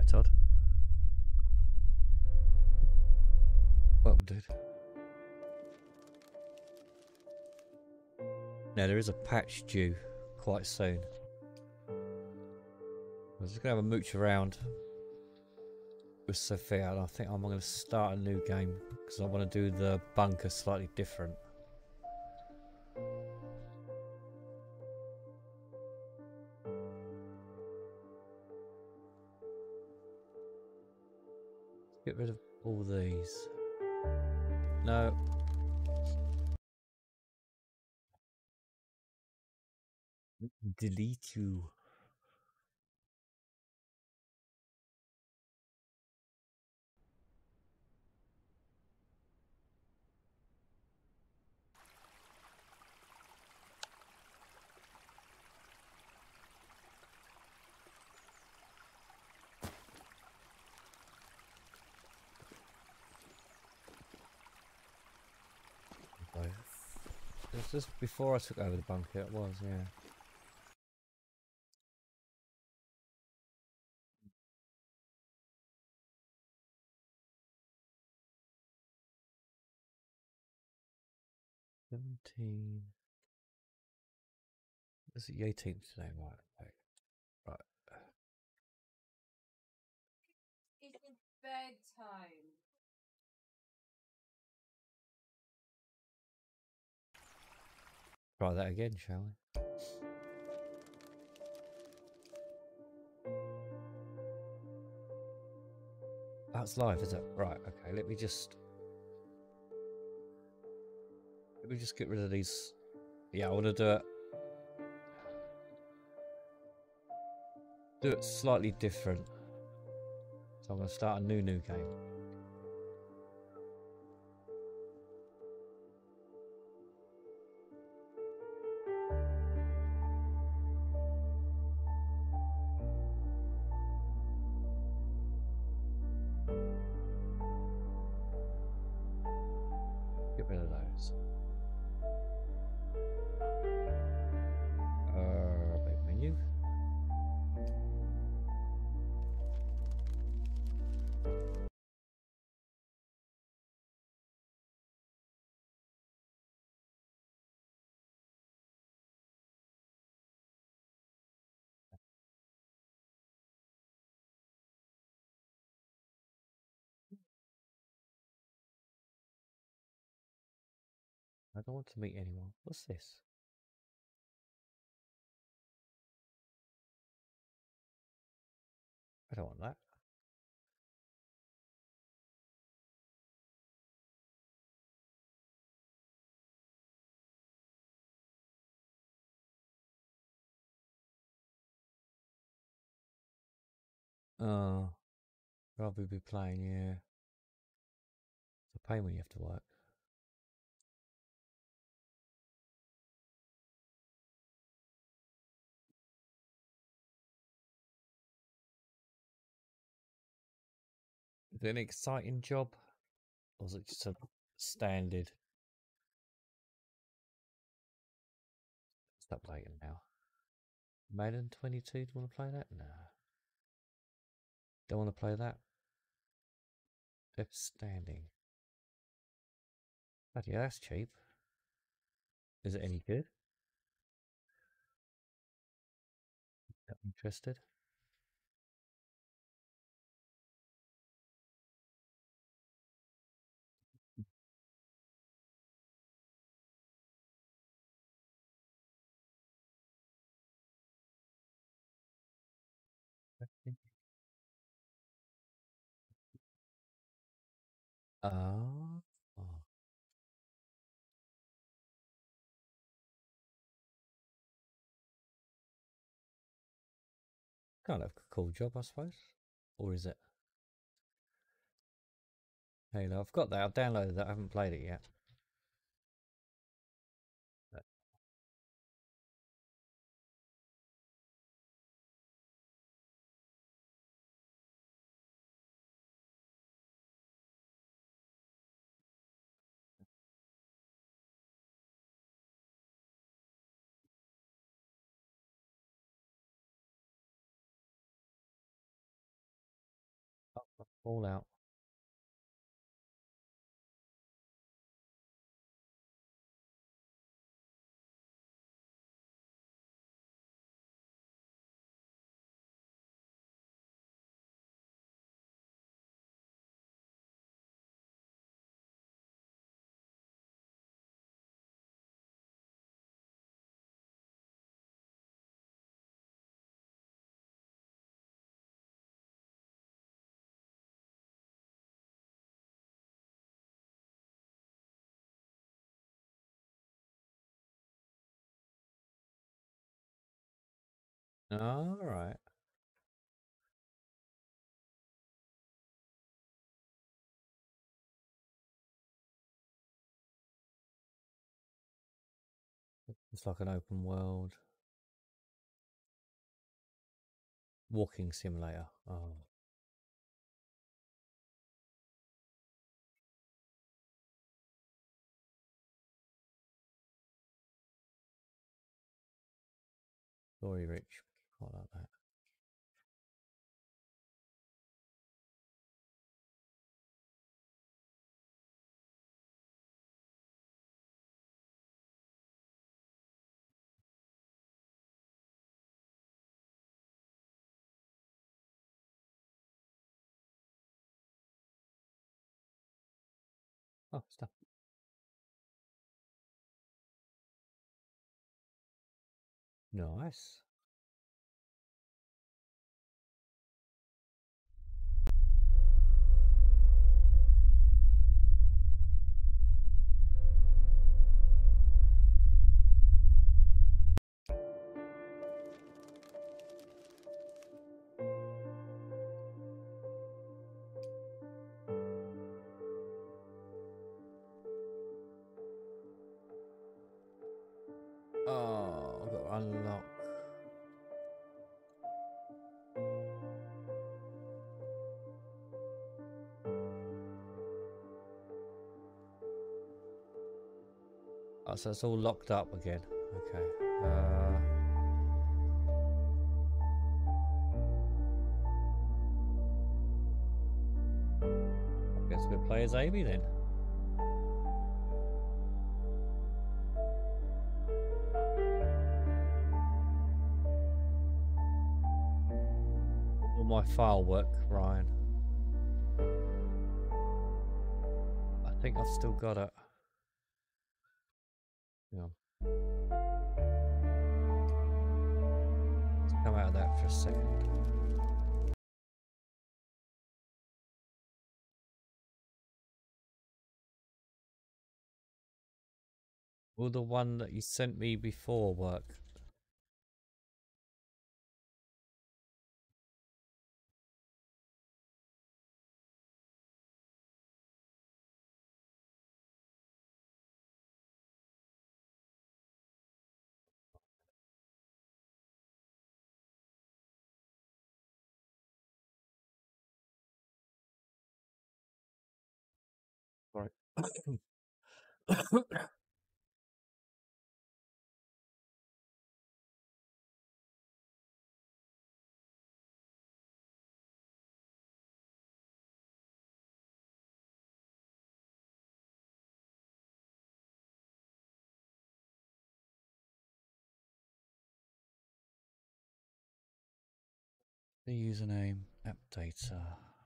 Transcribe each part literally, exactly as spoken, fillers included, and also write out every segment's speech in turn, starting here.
Todd. Welcome, dude. Now there is a patch due quite soon. I was just gonna have a mooch around with Sophia, and I think I'm going to start a new game because I want to do the bunker slightly different. Get rid of all these. No. Delete you. It was just before I took over the bunker, it was, yeah. Seventeen. This is the eighteenth today, right? Okay. Right. It's bedtime. Try that again, shall we? That's live, is it? Right, okay, let me just... Let me just get rid of these... Yeah, I want to do it... Do it slightly different. So I'm going to start a new, new game. Get rid of those. Uh, big menu. I don't want to meet anyone. What's this? I don't want that. Oh, rather be playing, yeah. It's a pain when you have to work. Is it an exciting job? Or is it just a standard? Stop waiting now. Madden twenty-two, do you want to play that? No. Don't want to play that? Death Standing. Bloody hell, that's cheap. Is it any good? Not interested? Oh. Oh. Kind of a cool job, I suppose. Or is it? Hey, no, I've got that. I've downloaded that. I haven't played it yet. All out. All right. It's like an open world walking simulator. Oh. Story rich. Quite like that. Oh, stuff. Nice. Oh, I've got to unlock. Oh, so it's all locked up again. Okay. Uh, I guess we'll play as Amy then. Will my file work, Ryan? I think I've still got it. Yeah. Let's come out of that for a second. Will the one that you sent me before work? Right. The username, app data.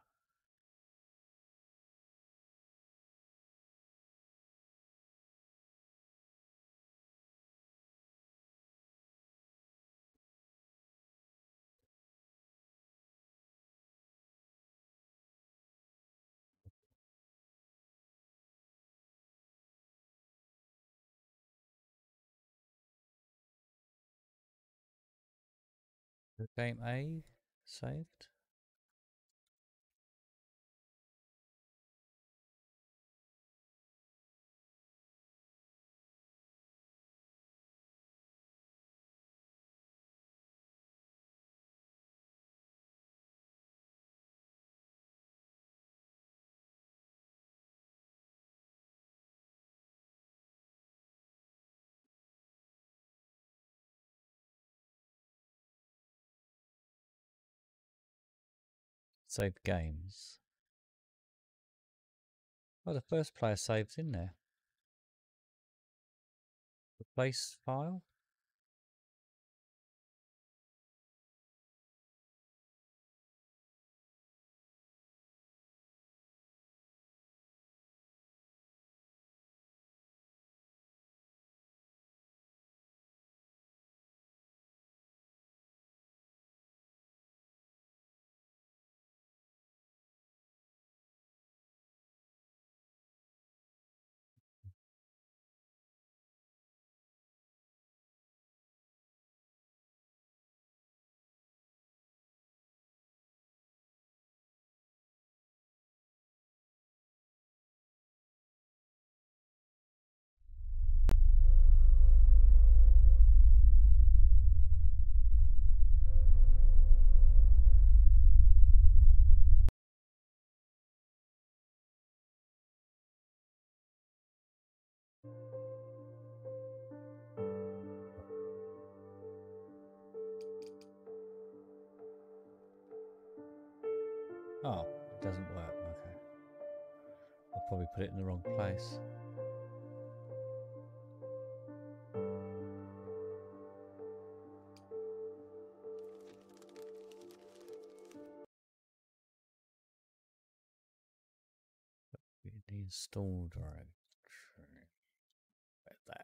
Game A saved. Saved games. Oh, the first player save's in there. Replace file. Oh, it doesn't work. Okay. I'll probably put it in the wrong place. The install directory. Like that.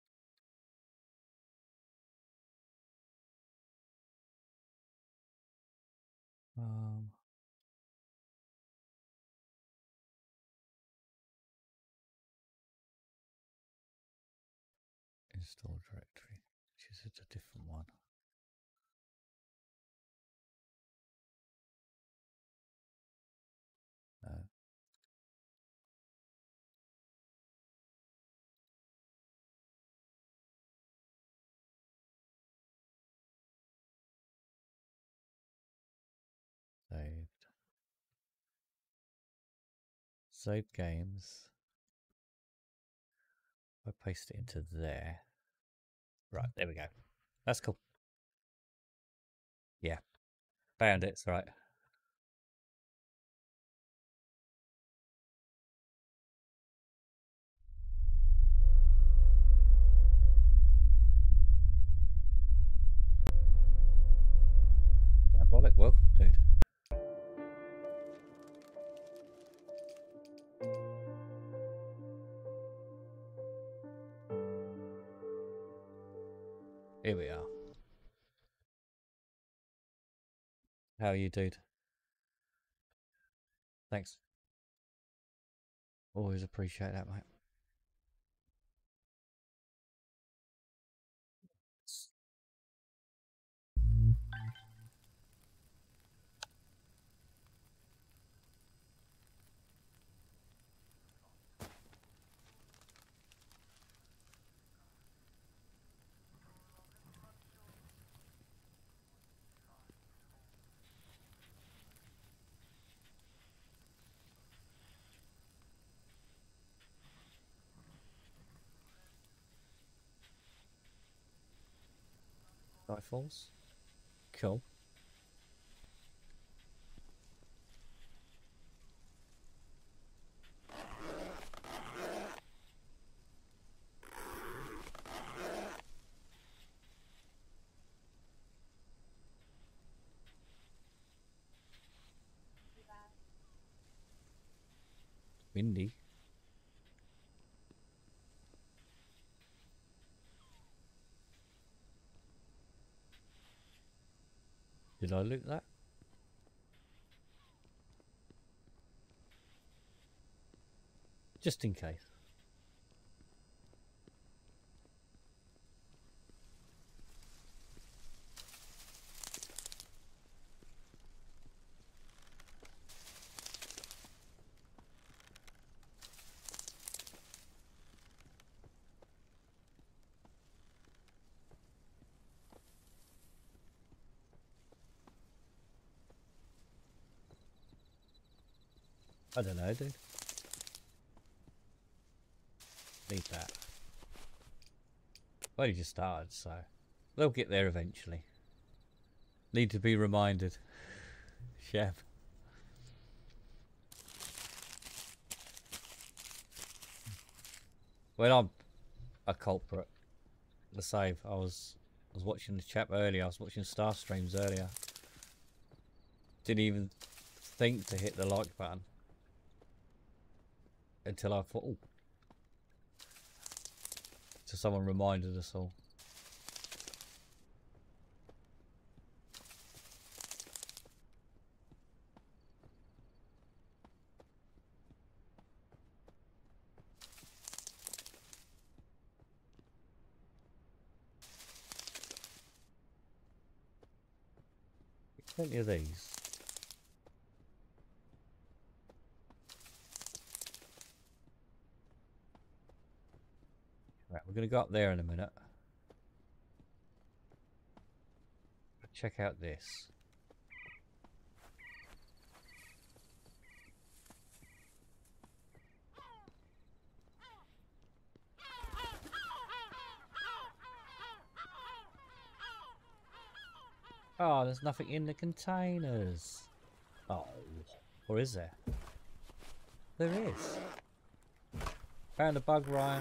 Um. Install directory, which is a different one. No. Saved. Saved games. I paste it into there. Right, there we go. That's cool. Yeah. Found it, it's right. Diabolic, welcome, dude. Here we are. How are you, dude? Thanks. Always appreciate that, mate. Rifles. Cool. Windy. Did I loot that? Just in case. I don't know, dude. Need that. Well, you just started, so they'll get there eventually. Need to be reminded. Chef. When I'm a culprit, the save. I was I was watching the chap earlier. I was watching Star Streams earlier. Didn't even think to hit the like button until I thought, oh. So someone reminded us all. Plenty of these. Right, we're going to go up there in a minute. Check out this. Oh, there's nothing in the containers. Oh, or is there? There is. Found a bug, Ryan.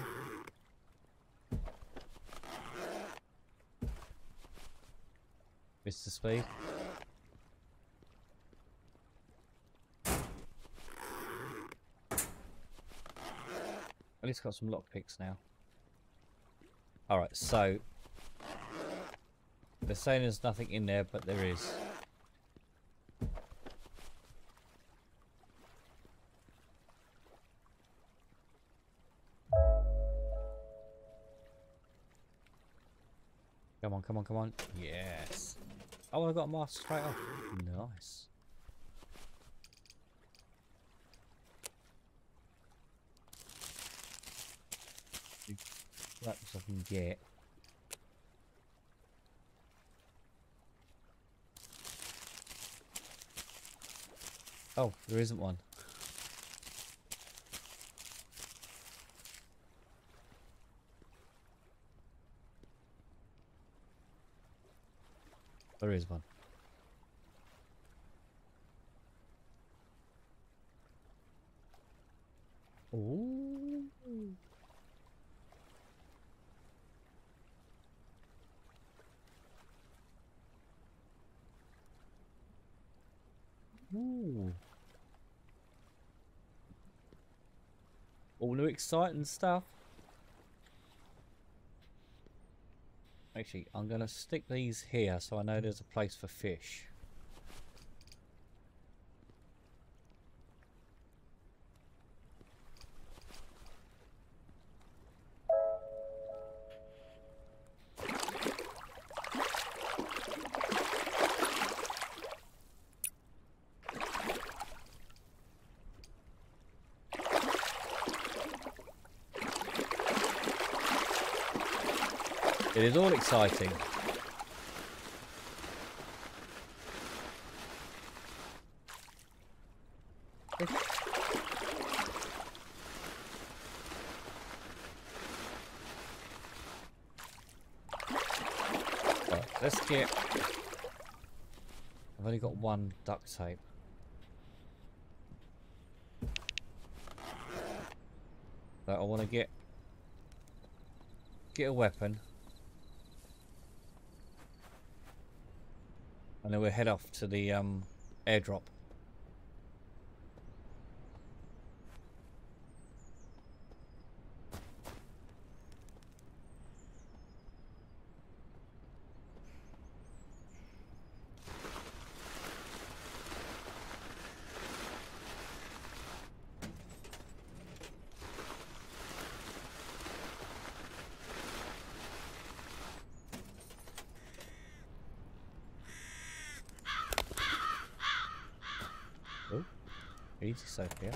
Mister Speed. At least got some lockpicks now. Alright, so they're saying there's nothing in there, but there is. Come on, come on, come on. Yes. Oh, I got a mask straight off. Nice. That's what I can get. Oh, there isn't one. There is one. Ooh. Ooh. All new exciting stuff. Actually, I'm going to stick these here so I know there's a place for fish. It is all exciting. Right, let's get... I've only got one duct tape. So I want to get... Get a weapon. And then we'll head off to the um, airdrop. Oh, easy safe here.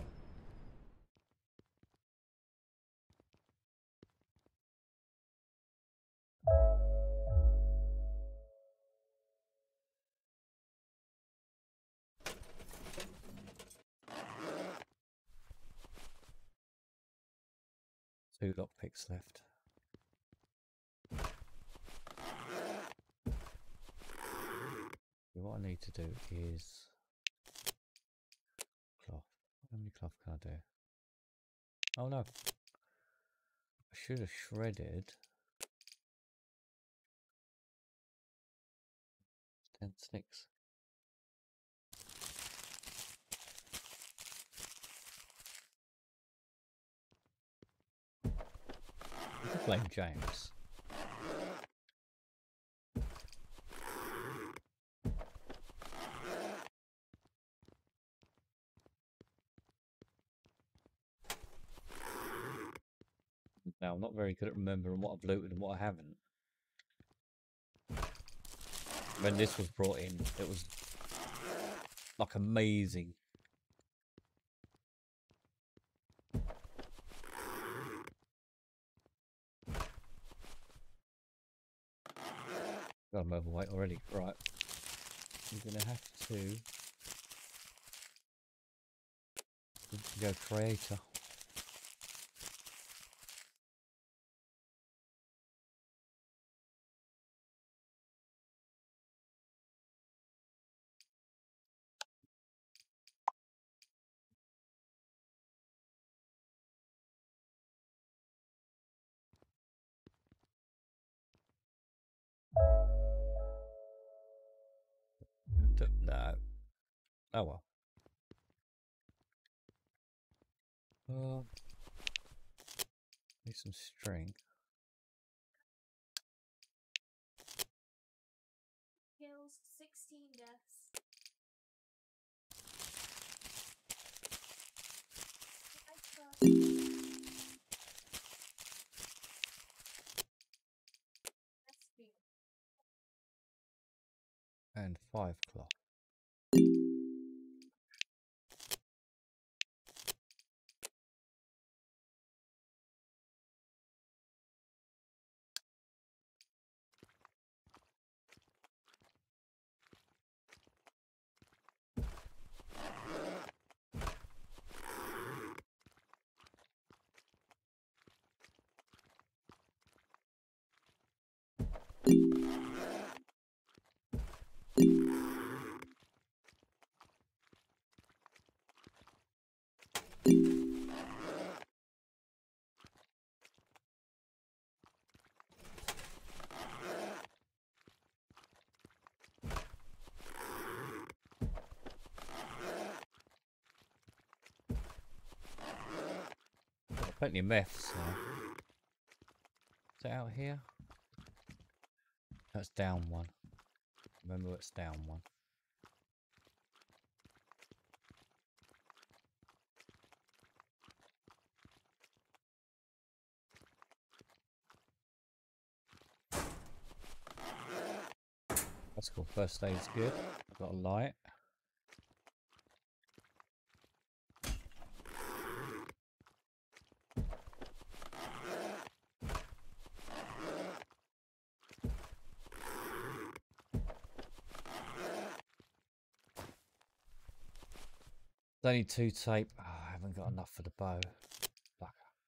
Two lockpicks left. What I need to do is cloth. How many cloth can I do? Oh no. I should have shredded ten sticks. Blame James. Now, I'm not very good at remembering what I've looted and what I haven't. When this was brought in, it was like amazing. God, I'm overweight already. Right. You're going to have to go creator. No. Oh well. Uh, need some string. Kills sixteen deaths. And five cloth. Got plenty of meths now. Is it out here? That's down one. Remember, it's down one. That's cool. First aid's good. I've got a light. There's only two tape. Oh, I haven't got enough for the bow. Bugger.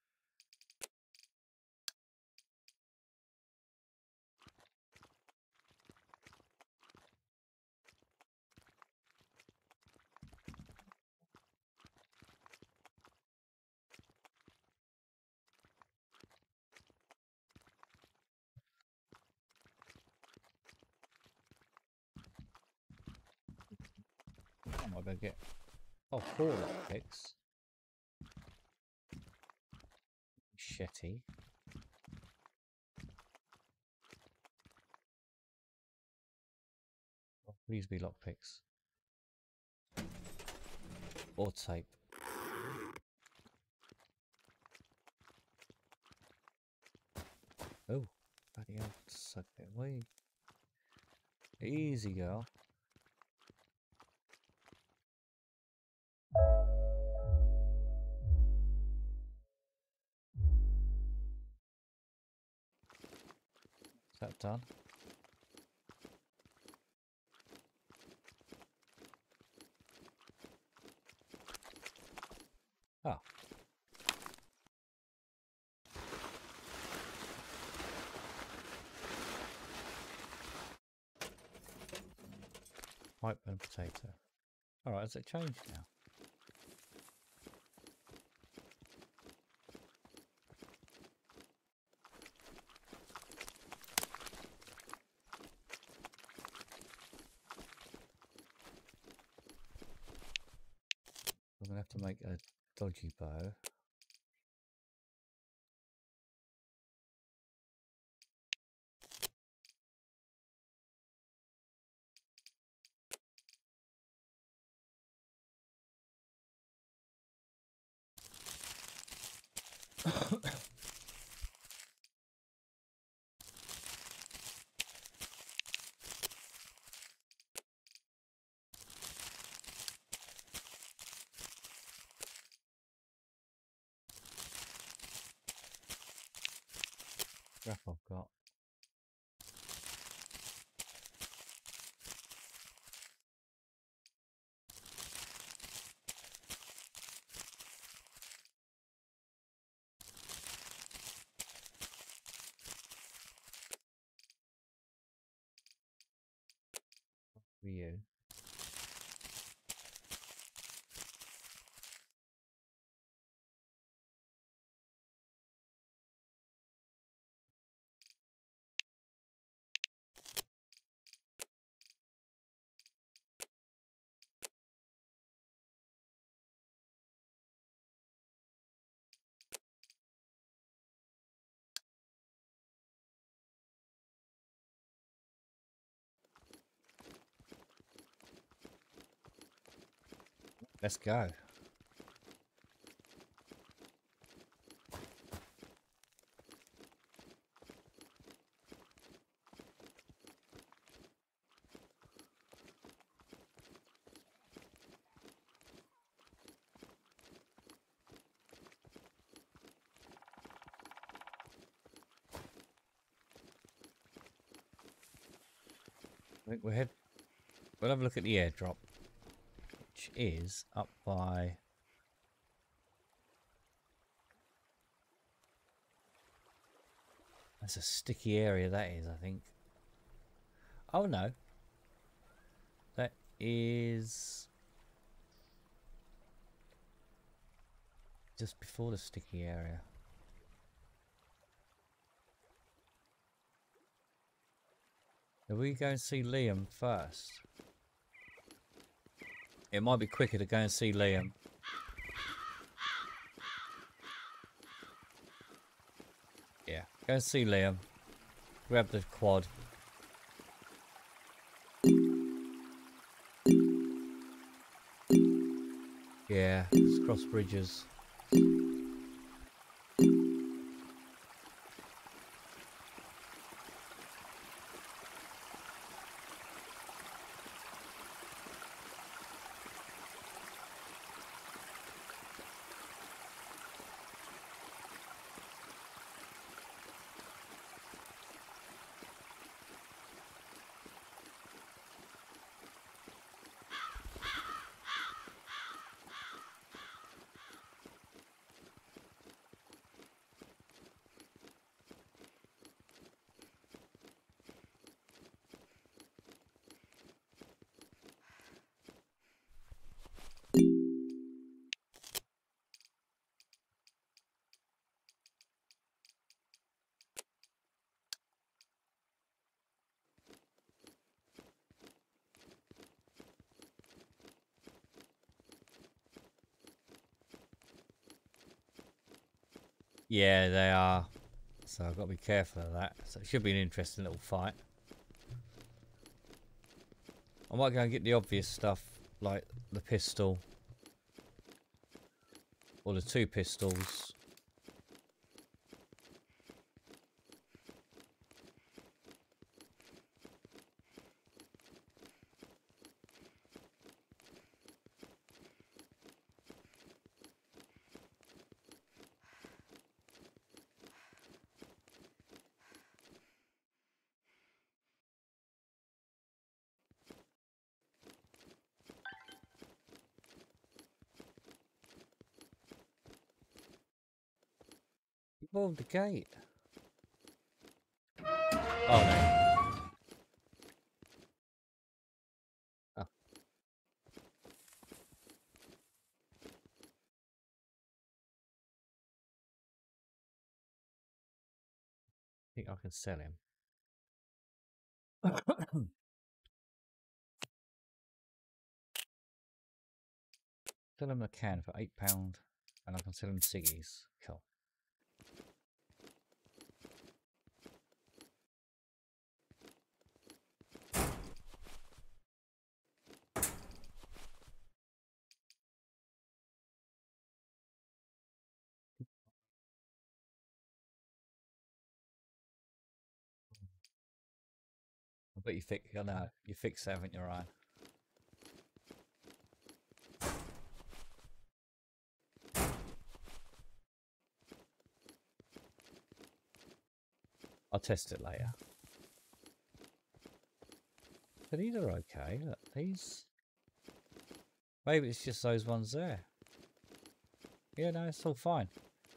What am I going to get? Oh, four lockpicks. Shetty. Oh, these be lockpicks. Or tape. Oh, bloody hell. Suck it away. Easy, girl. Is that done? Ah. Pipe and potato. Alright, has it changed now? make a dodgy bow. Crap I've got. For you. Let's go. I think we'll head. We'll have a look at the airdrop, which is up by. That's a sticky area. That is, I think. Oh no. That is just before the sticky area. Are we go and see Liam first? It might be quicker to go and see Liam. Yeah, go and see Liam. Grab the quad. Yeah, just cross bridges. Yeah, they are. So I've got to be careful of that. So it should be an interesting little fight. I might go and get the obvious stuff, like the pistol. Or the two pistols. Board the gate. Oh no. Oh. I think I can sell him. Sell them a can for eight pound, and I can sell them ciggies. Cool. I bet you fix. I know you fix that, haven't you, Ryan? I'll test it later. But these are okay. Look, these. Maybe it's just those ones there. Yeah, no, it's all fine.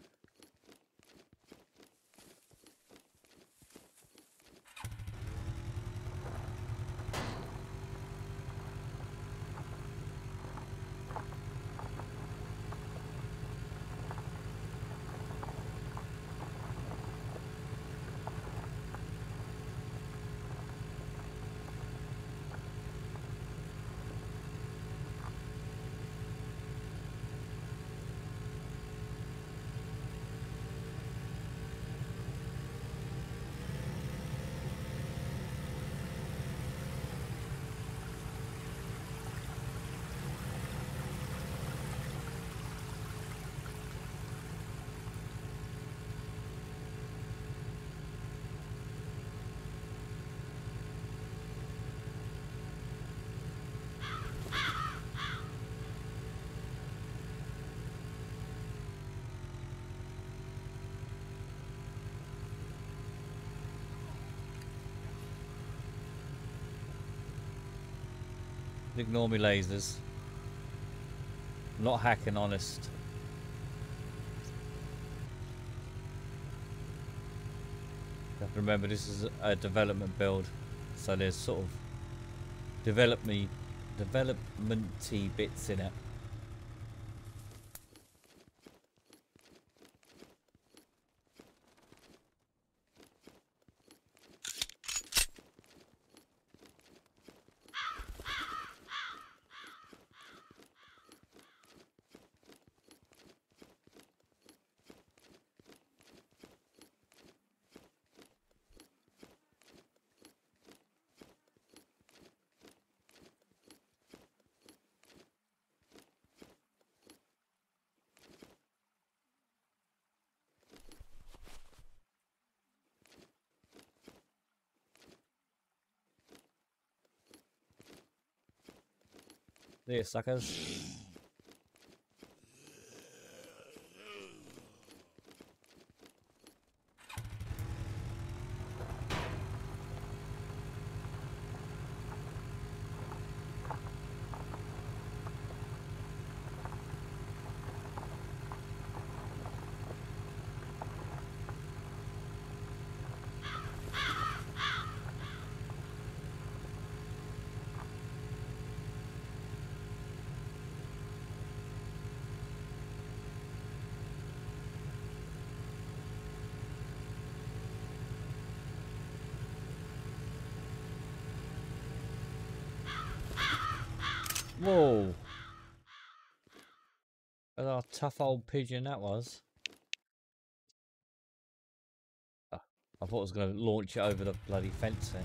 Ignore me lasers. I'm not hacking, honest. You have to remember this is a development build, so there's sort of develop me, development-y bits in it. There, suckers. Whoa! What a tough old pigeon that was. Oh, I thought I was going to launch it over the bloody fencing.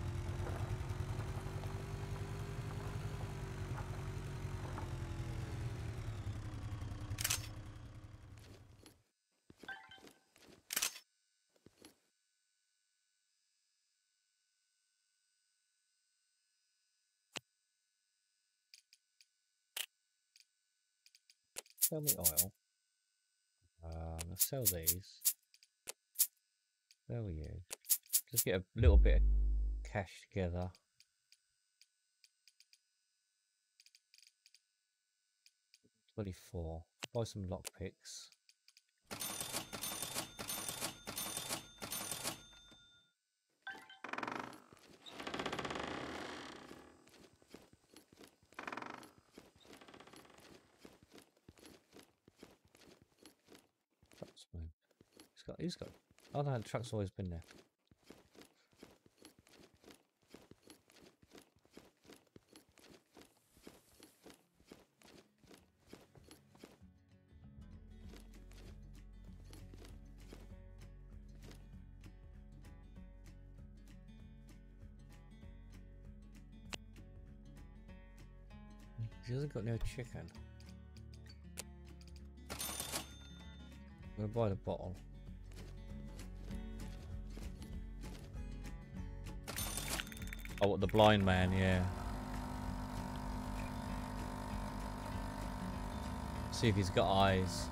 Sell me oil. Um, let's sell these. There we go. Just get a little bit of cash together. twenty-four. Buy some lockpicks. He's got, he's got. Oh no, the truck's always been there. He hasn't got no chicken. I'm gonna buy the bottle. Oh, what, the blind man, yeah. See if he's got eyes.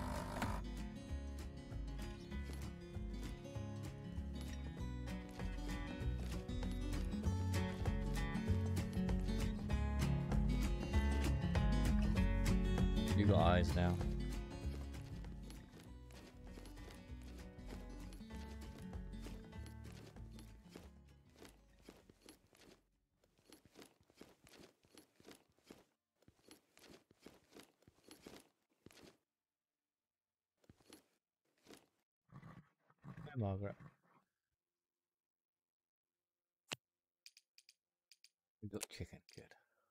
You got eyes now. Hi, Margaret. We got chicken, good.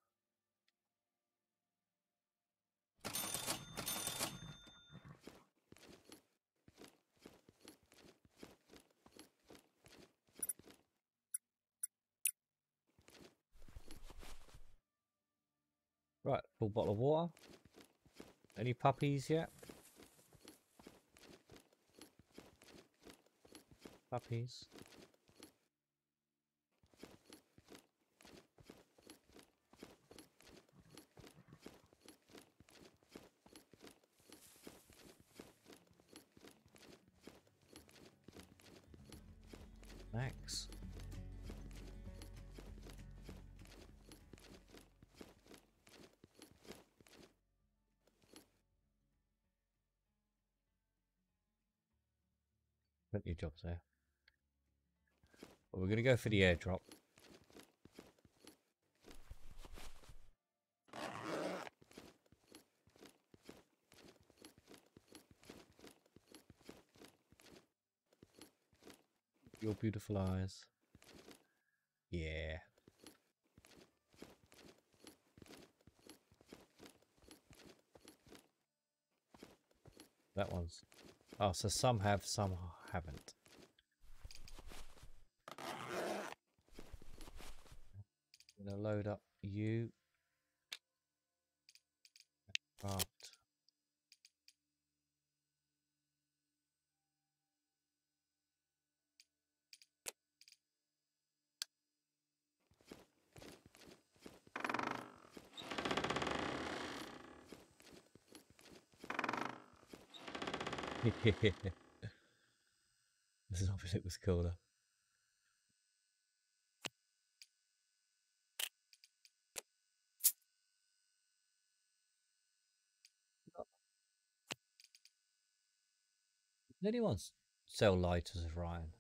Right, full bottle of water. Any puppies yet? Puppies. Max. Plenty of jobs there. But we're going to go for the airdrop. Your beautiful eyes. Yeah. That one's... Oh, so some have, some haven't. I'm going to load up you. Craft. This is obviously it was cooler. Did anyone sell lighters of Ryan?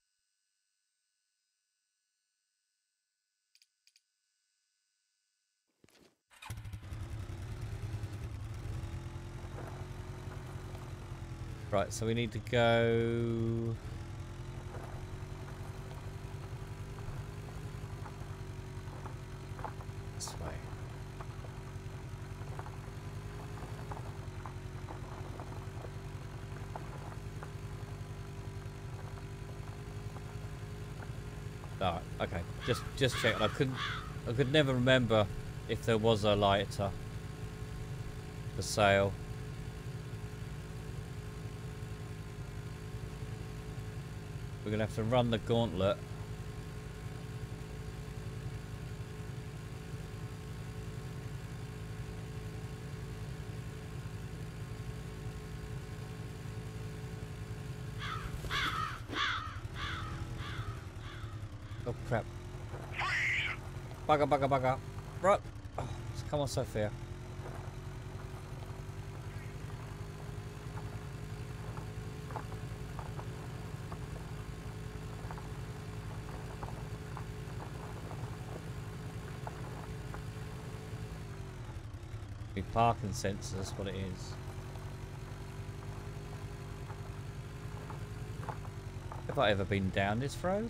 Right, so we need to go... this way. Alright, okay. Just just check. I couldn't I could never remember if there was a lighter for sale. We're gonna have to run the gauntlet. Oh crap. Bugger, bugger, bugger. Right. Oh, come on, Sophia. Big parking sensors, what it is. Have I ever been down this road?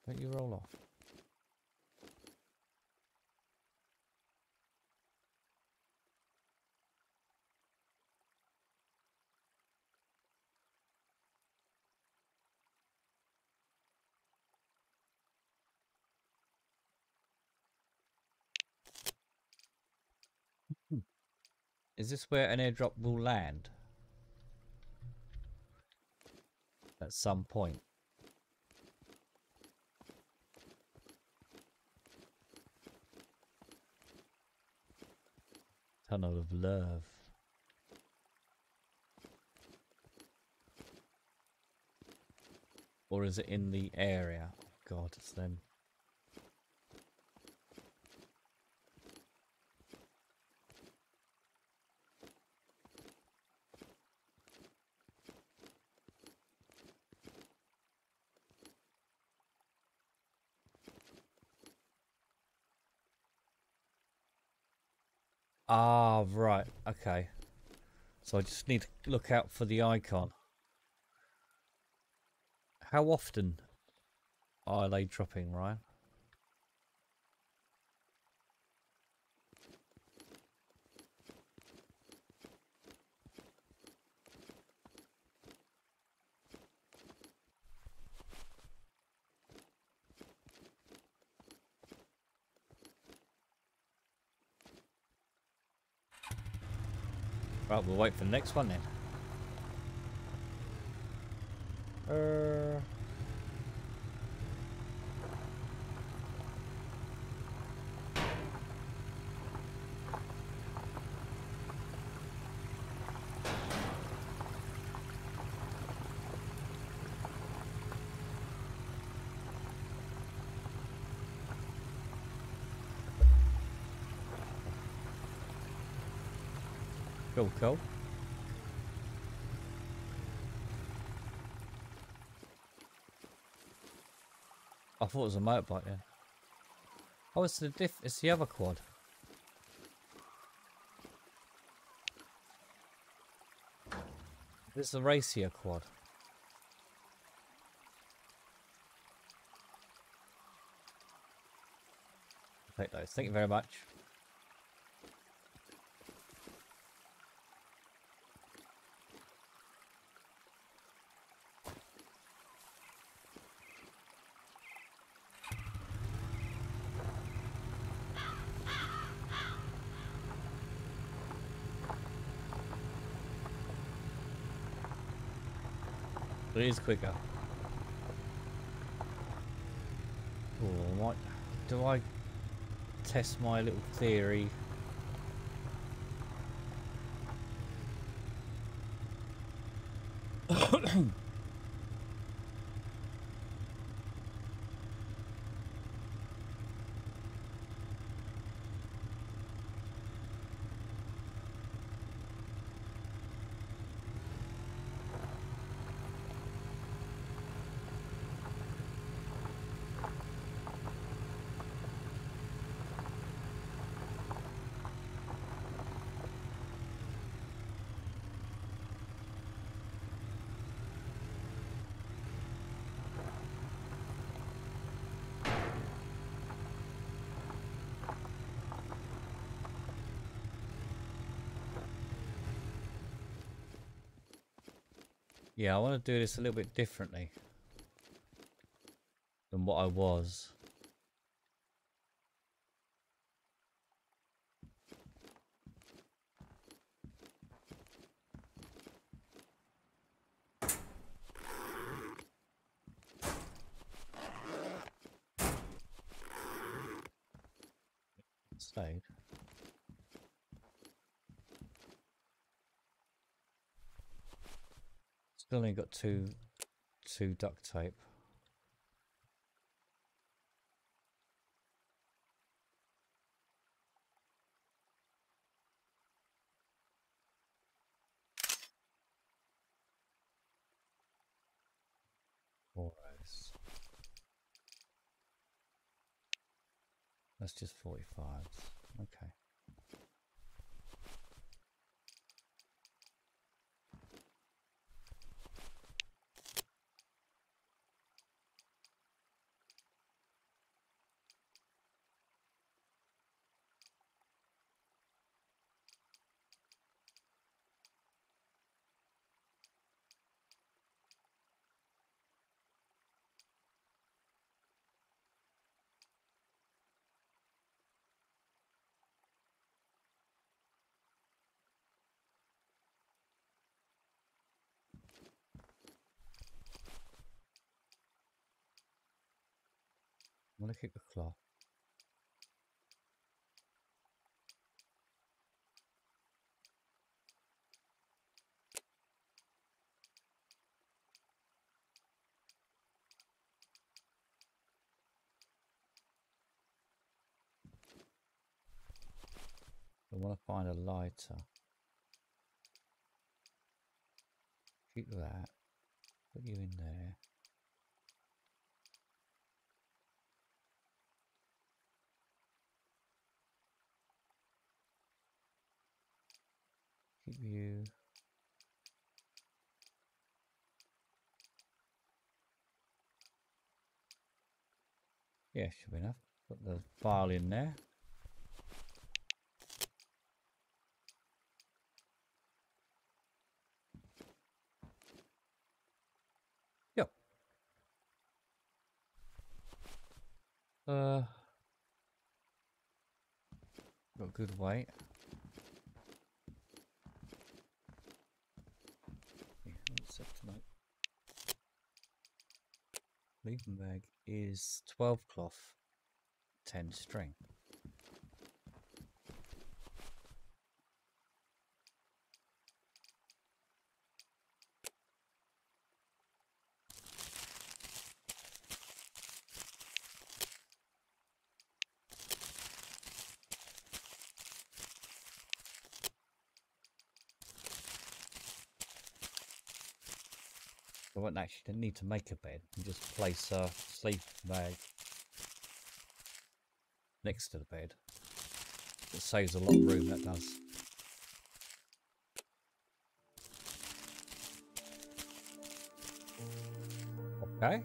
Don't you roll off? Hmm. Is this where an airdrop will land? At some point. Tunnel of Love. Or is it in the area? Oh God, it's them. Ah, right. Okay. So I just need to look out for the icon. How often are they dropping, Ryan? Right, we'll wait for the next one then. Uh... Cool, cool. I thought it was a motorbike, yeah. Oh, it's the diff. It's the other quad. This is the racier quad. I'll take those. Thank you very much. But it is quicker. Oh, what? Do I test my little theory? Yeah, I want to do this a little bit differently than what I was. Stayed. Still only got two, two duct tape. Four rows. That's just forty-fives. Okay. I'm gonna keep the cloth. I want to find a lighter. Keep that. Put you in there. Keep you. Yeah, should be enough. Put the file in there. Yep. Uh, got good weight. Yeah, what's up tonight? Leaving bag is twelve cloth, ten string. I won't actually didn't need to make a bed. You just place a sleep bag next to the bed. It saves a lot of room, that does. Okay.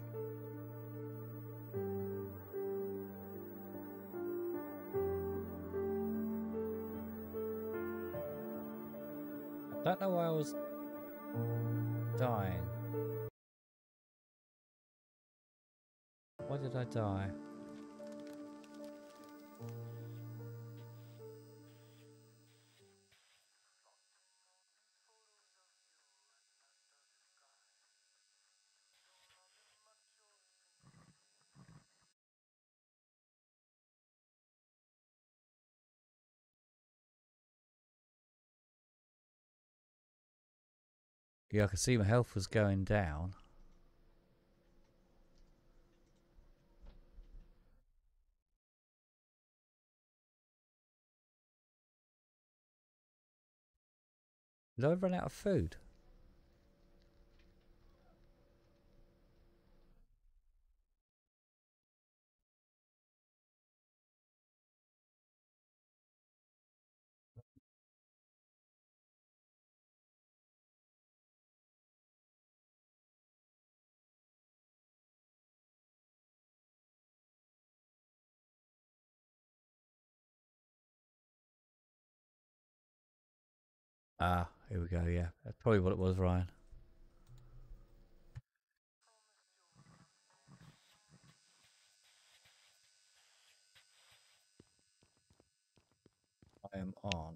I don't know why I was dying. Why did I die? Yeah, I could see my health was going down. Did I run out of food? Ah, here we go, yeah. That's probably what it was, Ryan. I am on.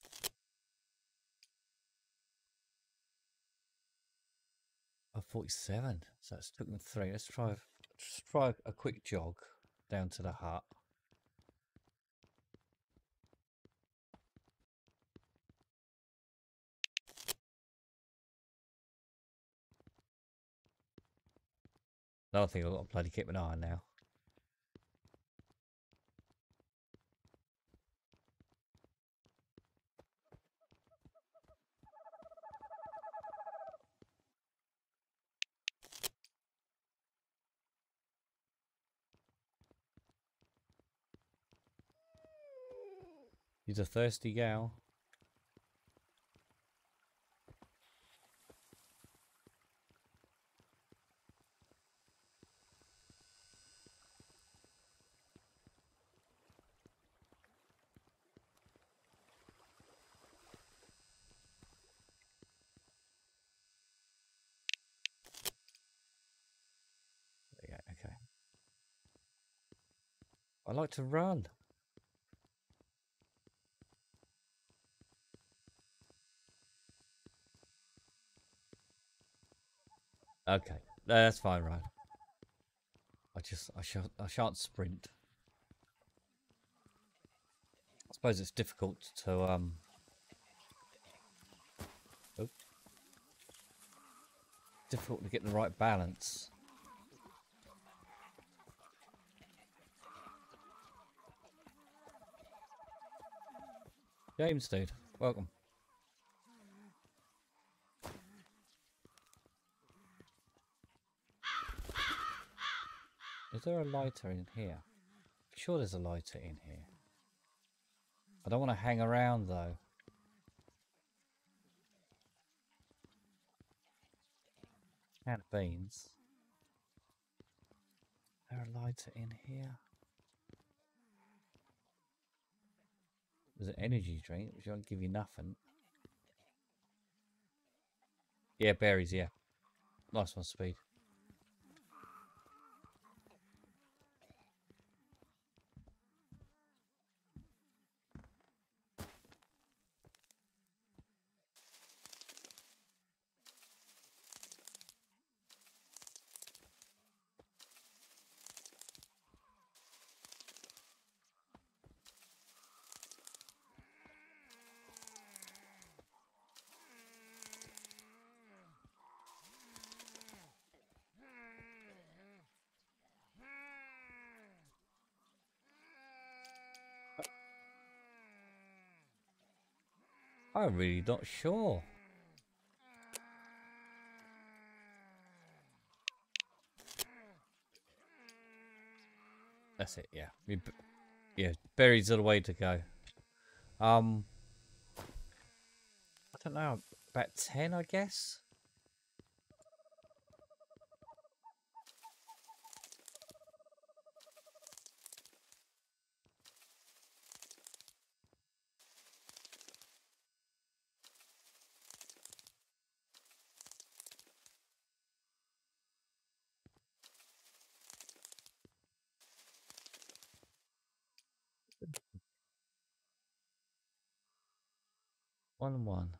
Oh, forty-seven. So it's took them three. Let's try, let's try a quick jog down to the hut. I think I've got to bloody keep an eye on now. He's a thirsty gal. Yeah, okay. I like to run. Okay, that's fine, right? I just I shan't I shan't sprint. I suppose it's difficult to um. Oh, difficult to get the right balance. James, dude, welcome. Is there a lighter in here? I'm sure there's a lighter in here. I don't want to hang around though. Can of beans. Is there a lighter in here? There's an energy drink which won't give you nothing. Yeah, berries, yeah. Nice one, Speed. I'm really not sure. That's it, yeah. We, yeah, berries are the way to go. Um, I don't know, about ten, I guess. One and one.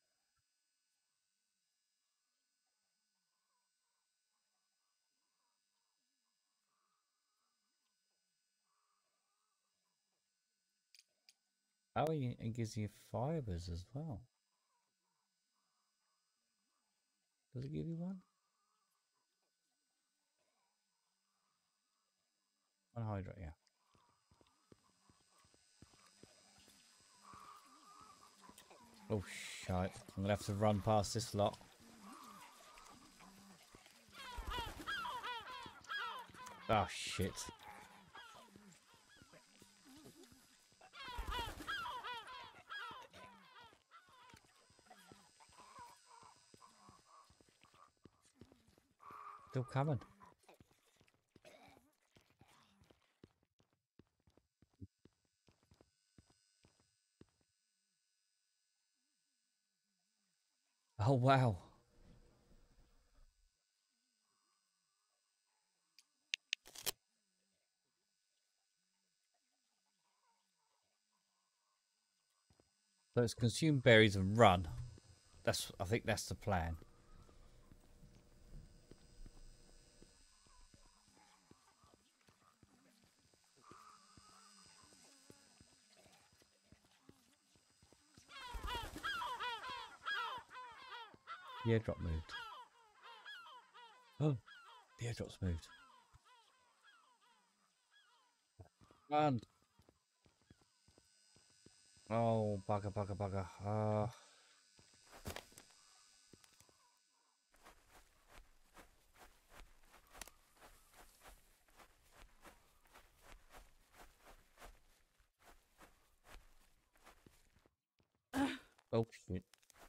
Oh, it gives you fibers as well. Does it give you one? One hydrate, yeah. Oh, shite. I'm going to have to run past this lot. Oh, shit. Still coming. Oh, wow. So let's consume berries and run. That's, I think that's the plan. The airdrop moved. Oh, the airdrop's moved. Run. Oh, bugger, bugger, bugger. Uh, oh, shit.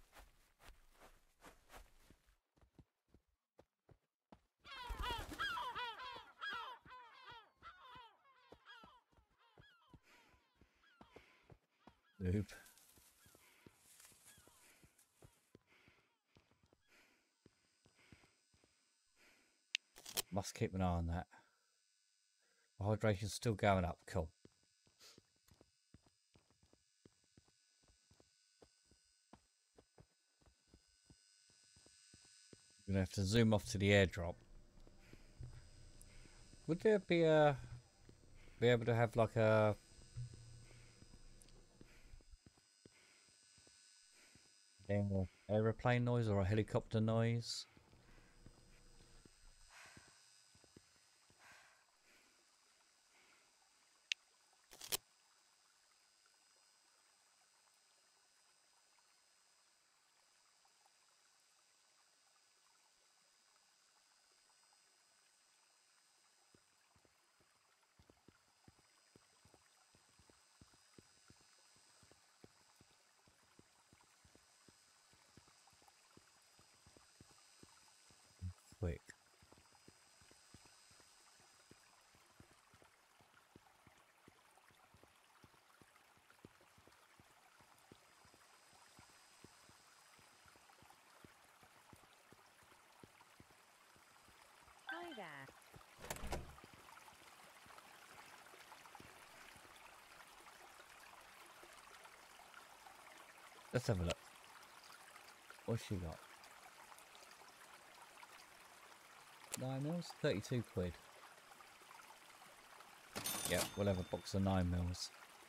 Nope. Must keep an eye on that. Hydration's still going up. Cool. We're going to have to zoom off to the airdrop. Would there be a be able to have like a aer- aeroplane noise or a helicopter noise? Quick. Hi there. Let's have a look. What's she got? Nine mils, thirty-two quid. Yep, we'll have a box of nine mils.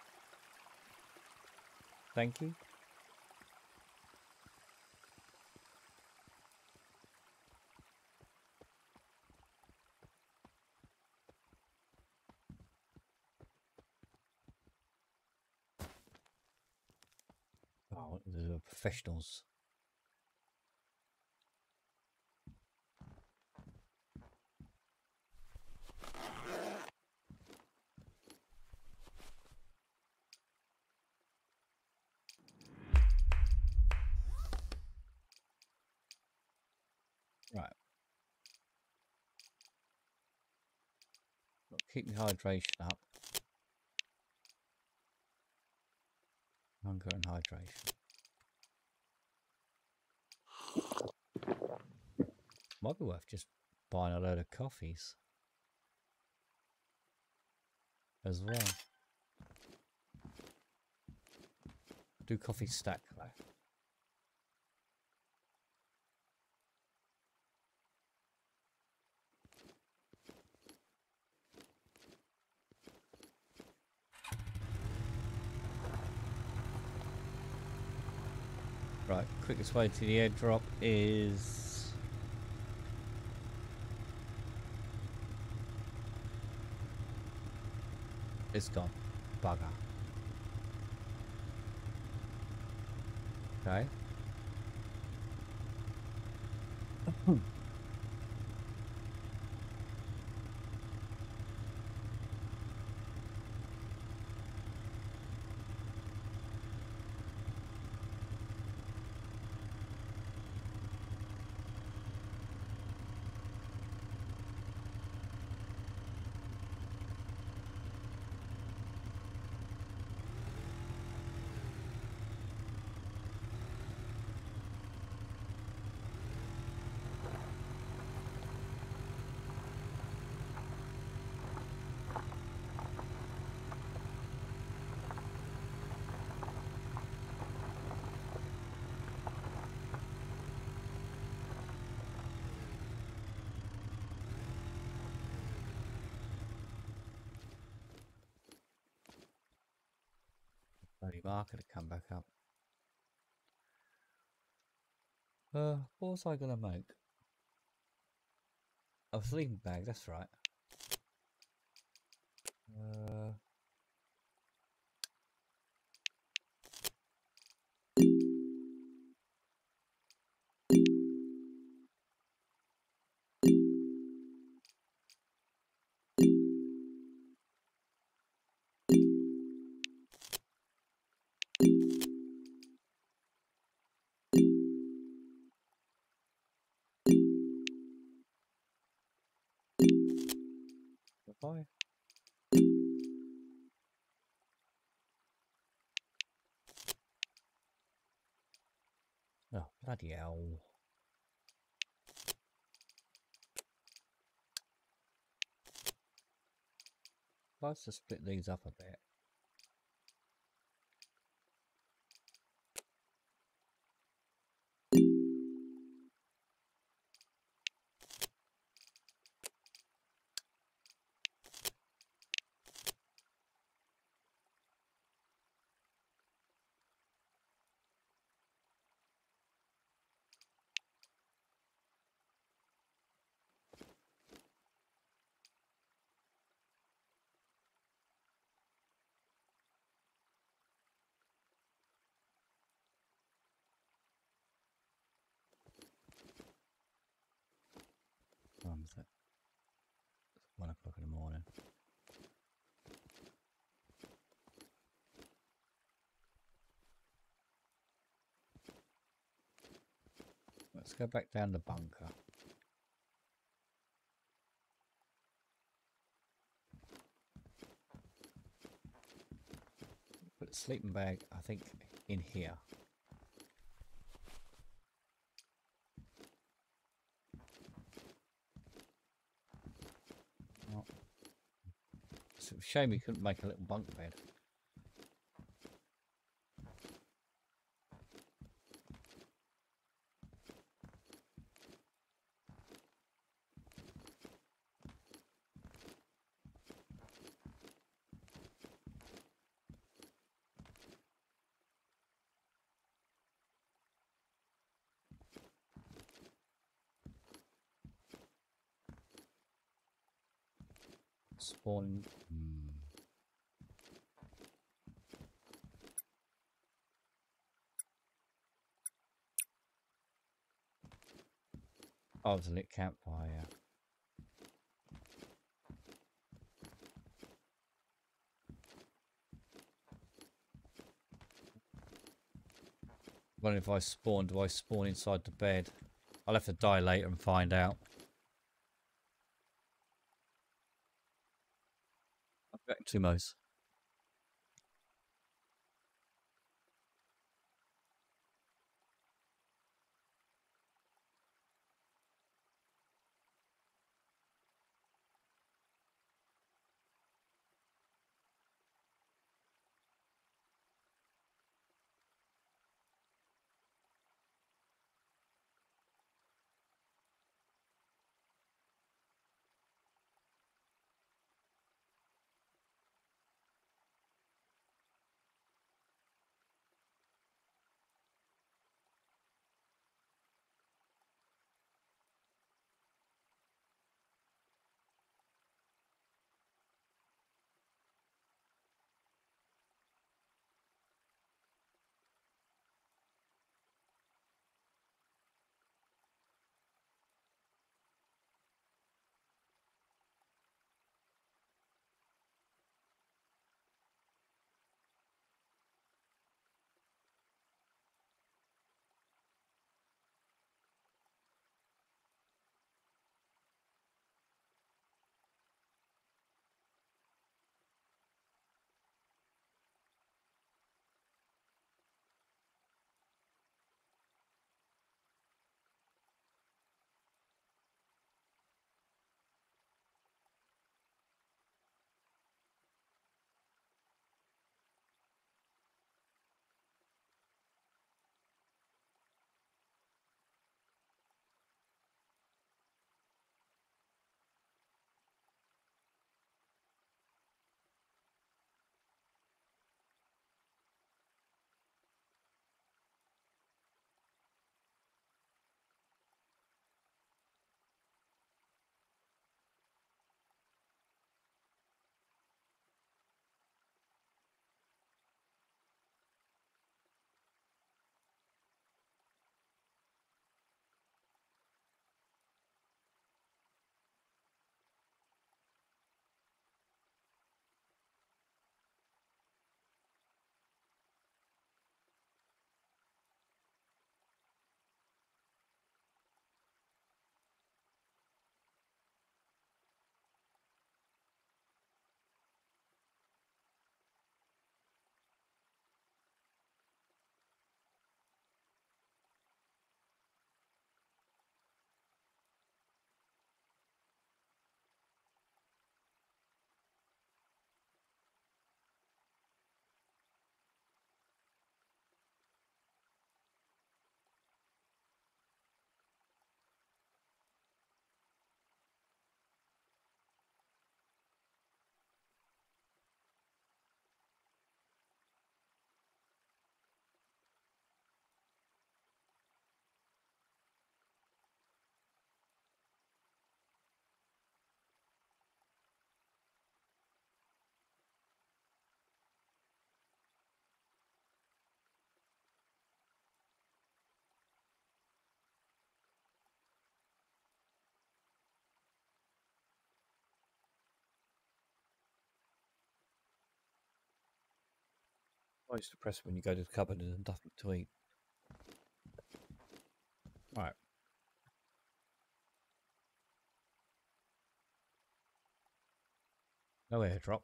Thank you. Oh, the professionals. Right. Keep the hydration up. Hunger and hydration. Might be worth just buying a load of coffees as well. Do coffee stack though. Right, quickest way to the airdrop is it's gone. Bugger. Okay. Bloody market to come back up. Uh, what was I gonna make? Oh, sleeping bag, that's right. Uh, goodbye. Oh, bloody hell. Let's just split these up a bit. is it? It's one o'clock in the morning. Let's go back down the bunker. Put the sleeping bag, I think, in here. Oh. It's a shame we couldn't make a little bunk bed. Spawn. Hmm. Oh, it was a lit campfire, yeah. Wonder if I spawn, do I spawn inside the bed? I'll have to die later and find out. I'm back to Mos. Most depressed when you go to the cupboard and there's nothing to eat. Right. No airdrop.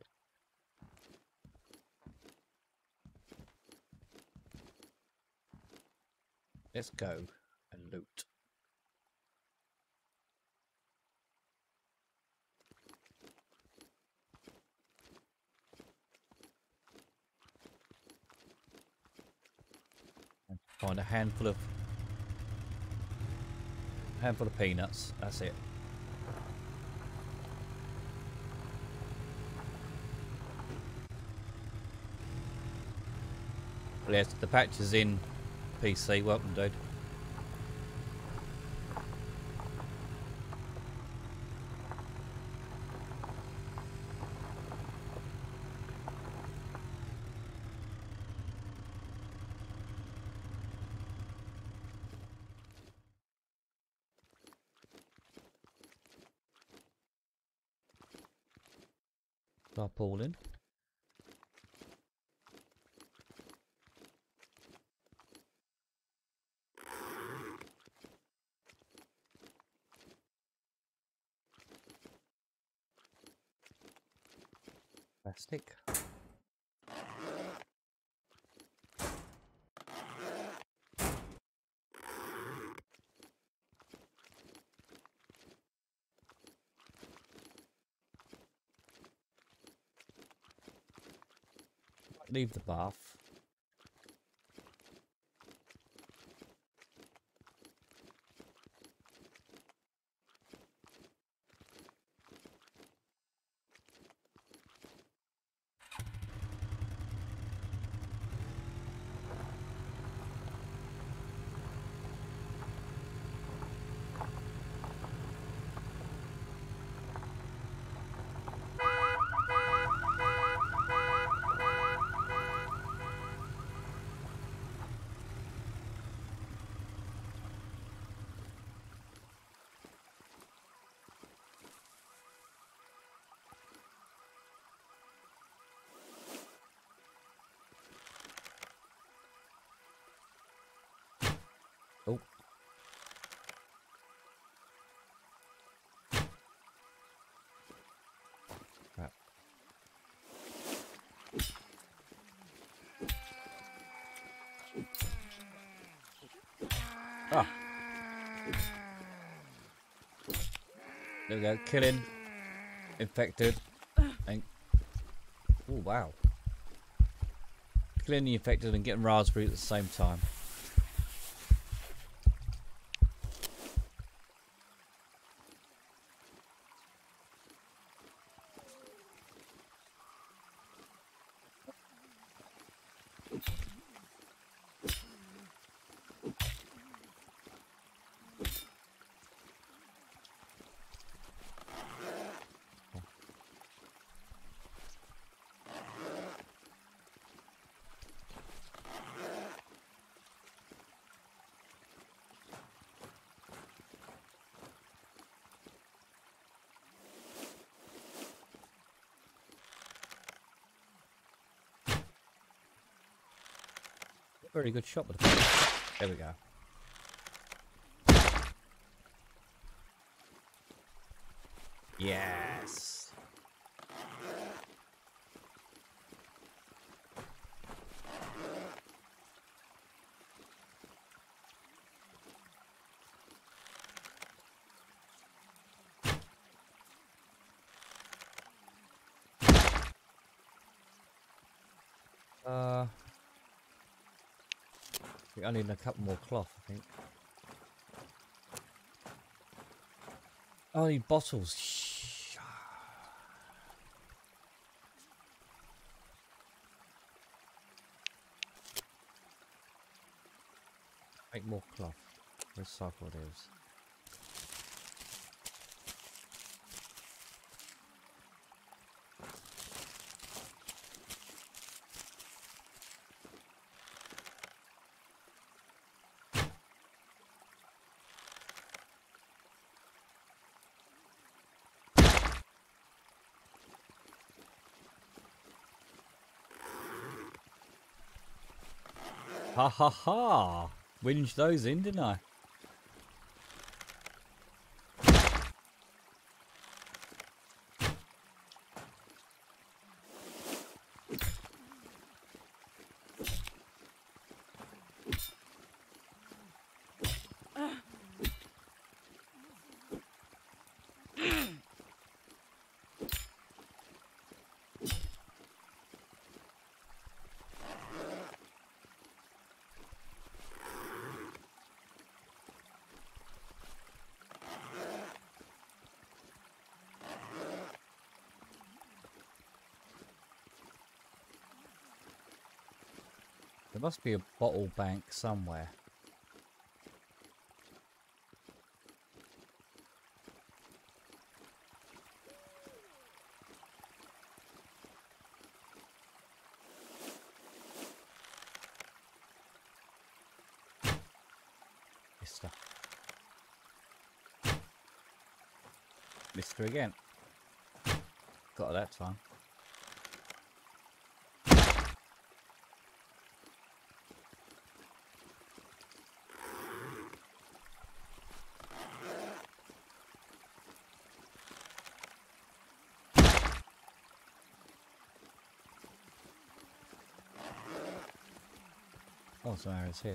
Let's go and loot. And find a handful of handful of peanuts. That's it. Well, yes, the patch is in P C. Welcome, dude. Tarpaulin. Plastic. Leave the bath. Oh. Crap. Ah. There we go. Killing. Infected. And... oh, wow. Killing the infected and getting raspberry at the same time. Very good shot with the fire. There we go. Yes. Uh I need a couple more cloth, I think. Oh, I need bottles. Shh. Make more cloth. Recycle those. Ha ha ha! Winged those in, didn't I? There must be a bottle bank somewhere. Mister. Mister again. Got it that time. Oh, some arrows here.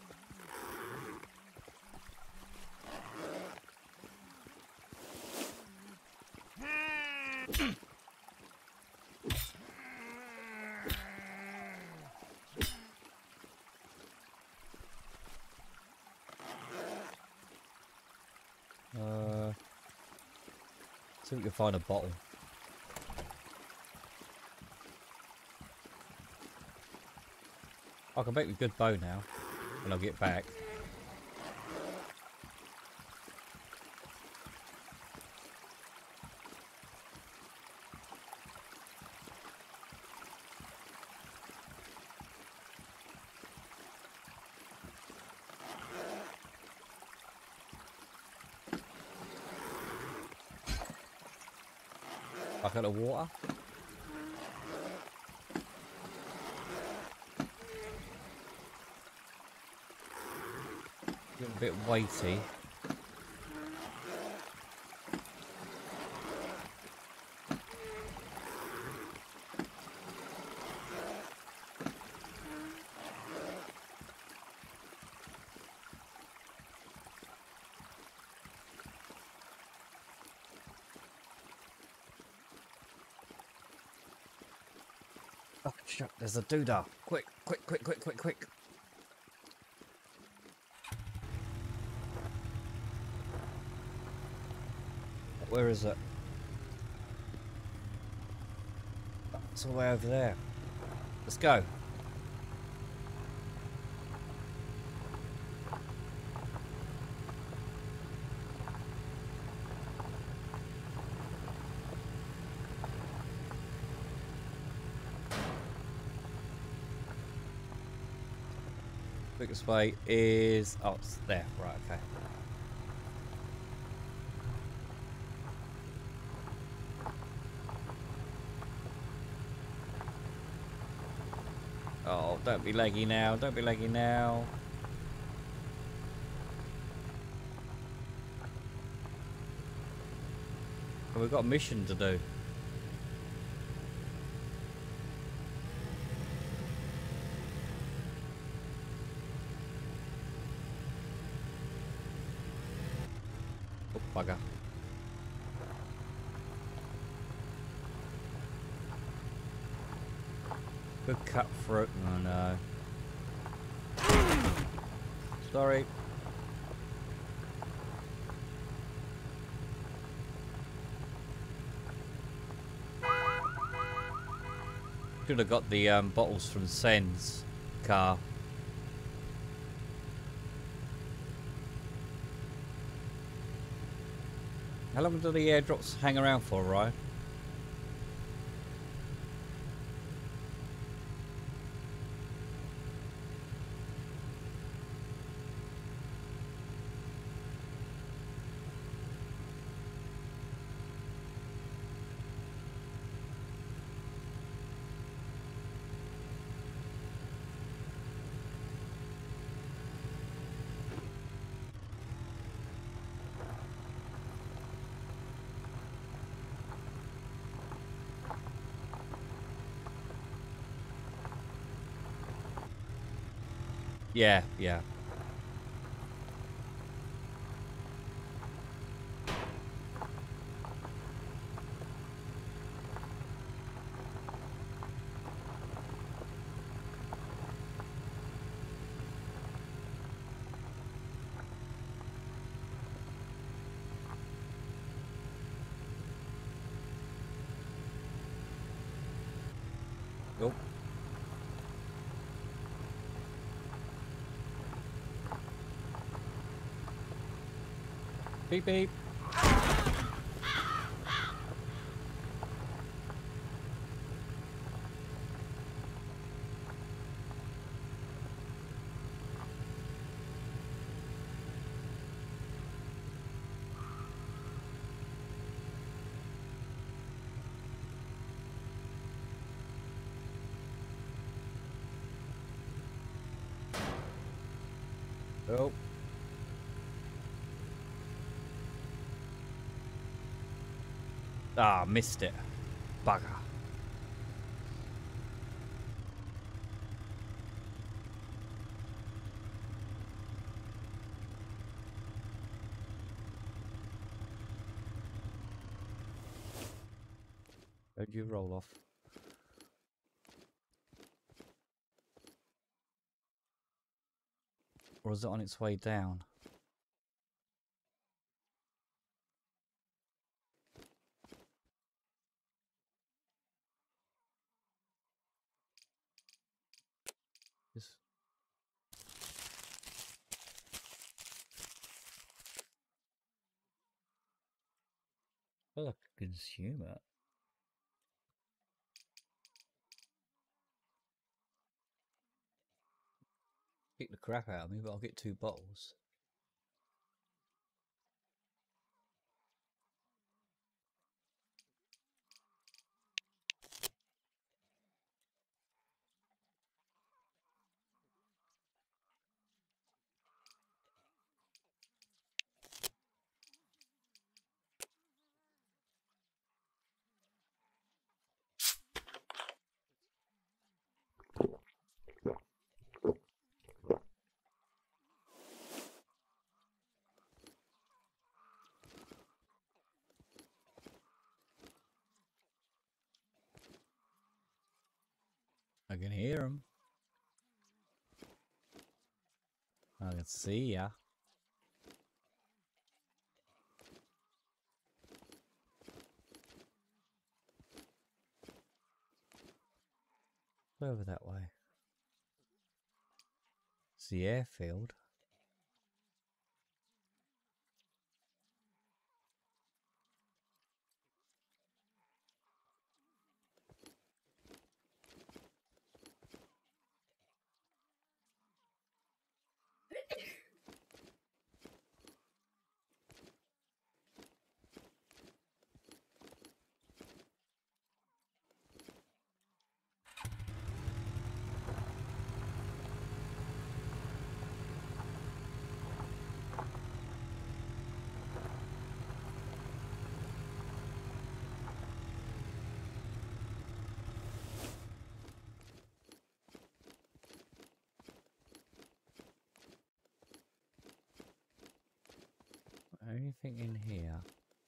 Uh, see if we can find a bottle. I can make a good bow now when I get back. Back out of water. A bit weighty. Oh shit, there's a doodah. Quick, quick, quick, quick, quick, quick. Where is it? It's all the way over there. Let's go. Quickest way is... oh, it's there. Right, okay. Oh, don't be laggy now. Don't be laggy now. But we've got a mission to do. Oh, bugger. Good cut throat. Oh no. Sorry. Should have got the um, bottles from Sen's car. How long do the airdrops hang around for, Ryan? Yeah, yeah. Oh. Beep beep. Oh. Ah, missed it. Bugger. Where'd you roll off? Or is it on its way down? Just... well, I could consume it. Kick the crap out of me, but I'll get two bottles. I can hear them. I can see ya. Over that way. It's the airfield. Anything in here?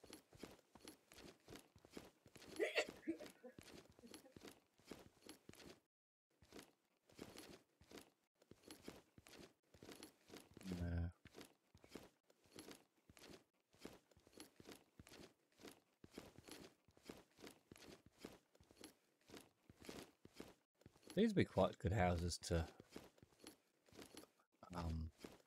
No. These would be quite good houses to um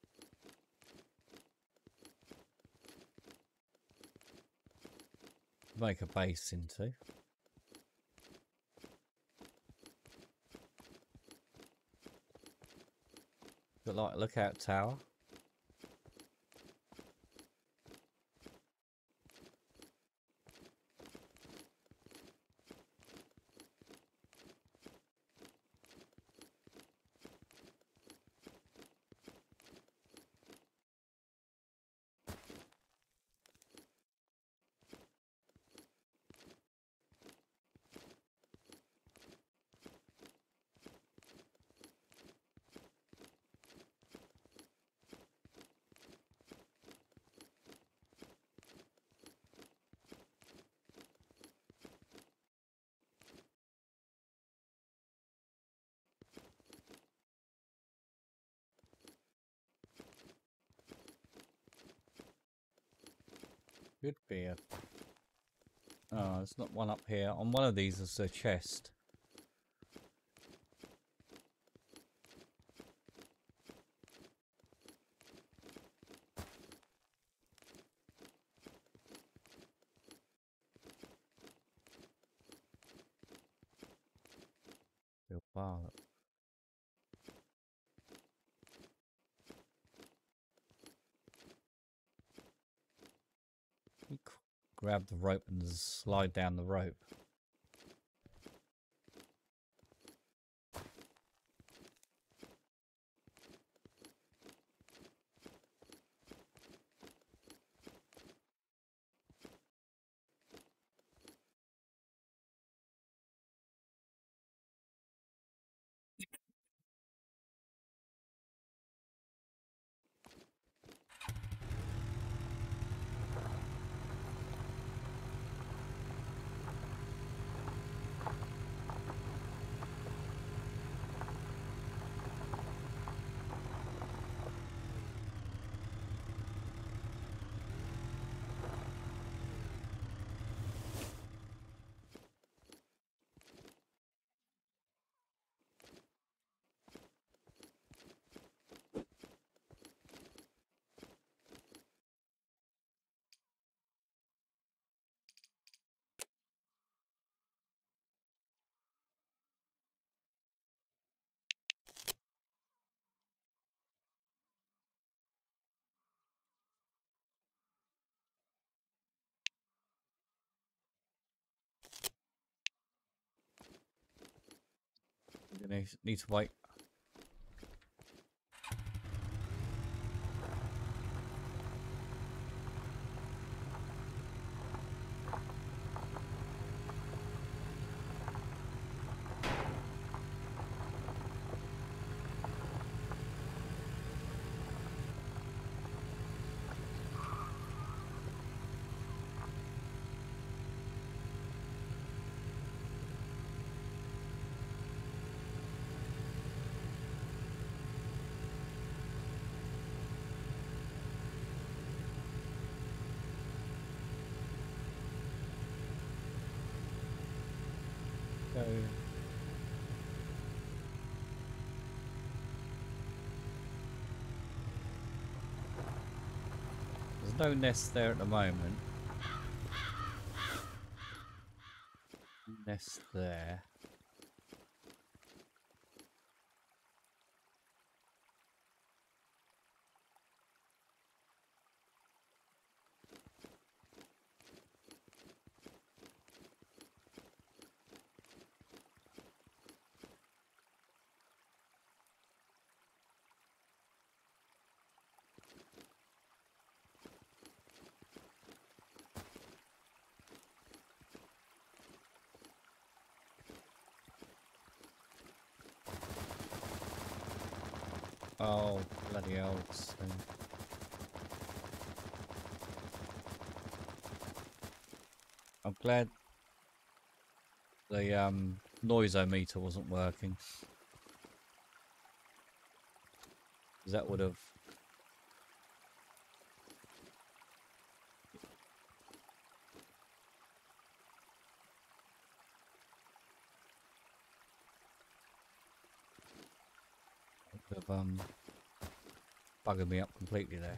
make a base into. Got like a lookout tower. Should be a... Oh, there's not one up here. On one of these is a chest. Real far. You c- grab the rope and slide down the rope. You need, need to wait. So there's no nest there at the moment. Nest there. Oh, bloody hell. It's, um, I'm glad the um, noisometer wasn't working. Because that would have... would have um, buggered me up completely there.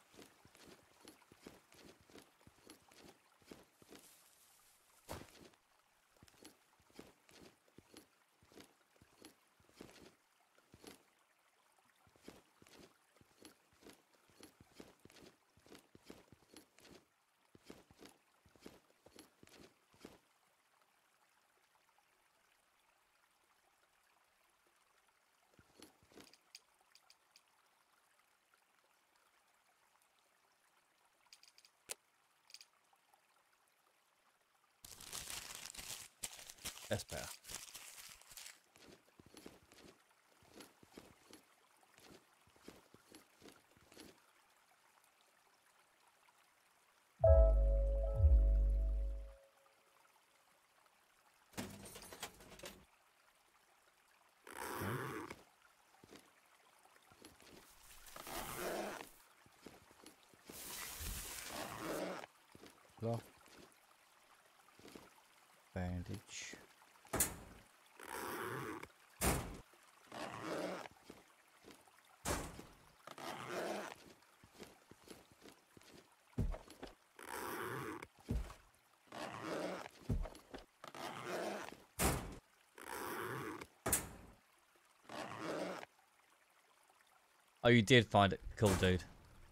That's better. Cloth. Bandage. Oh, you did find it. Cool, dude.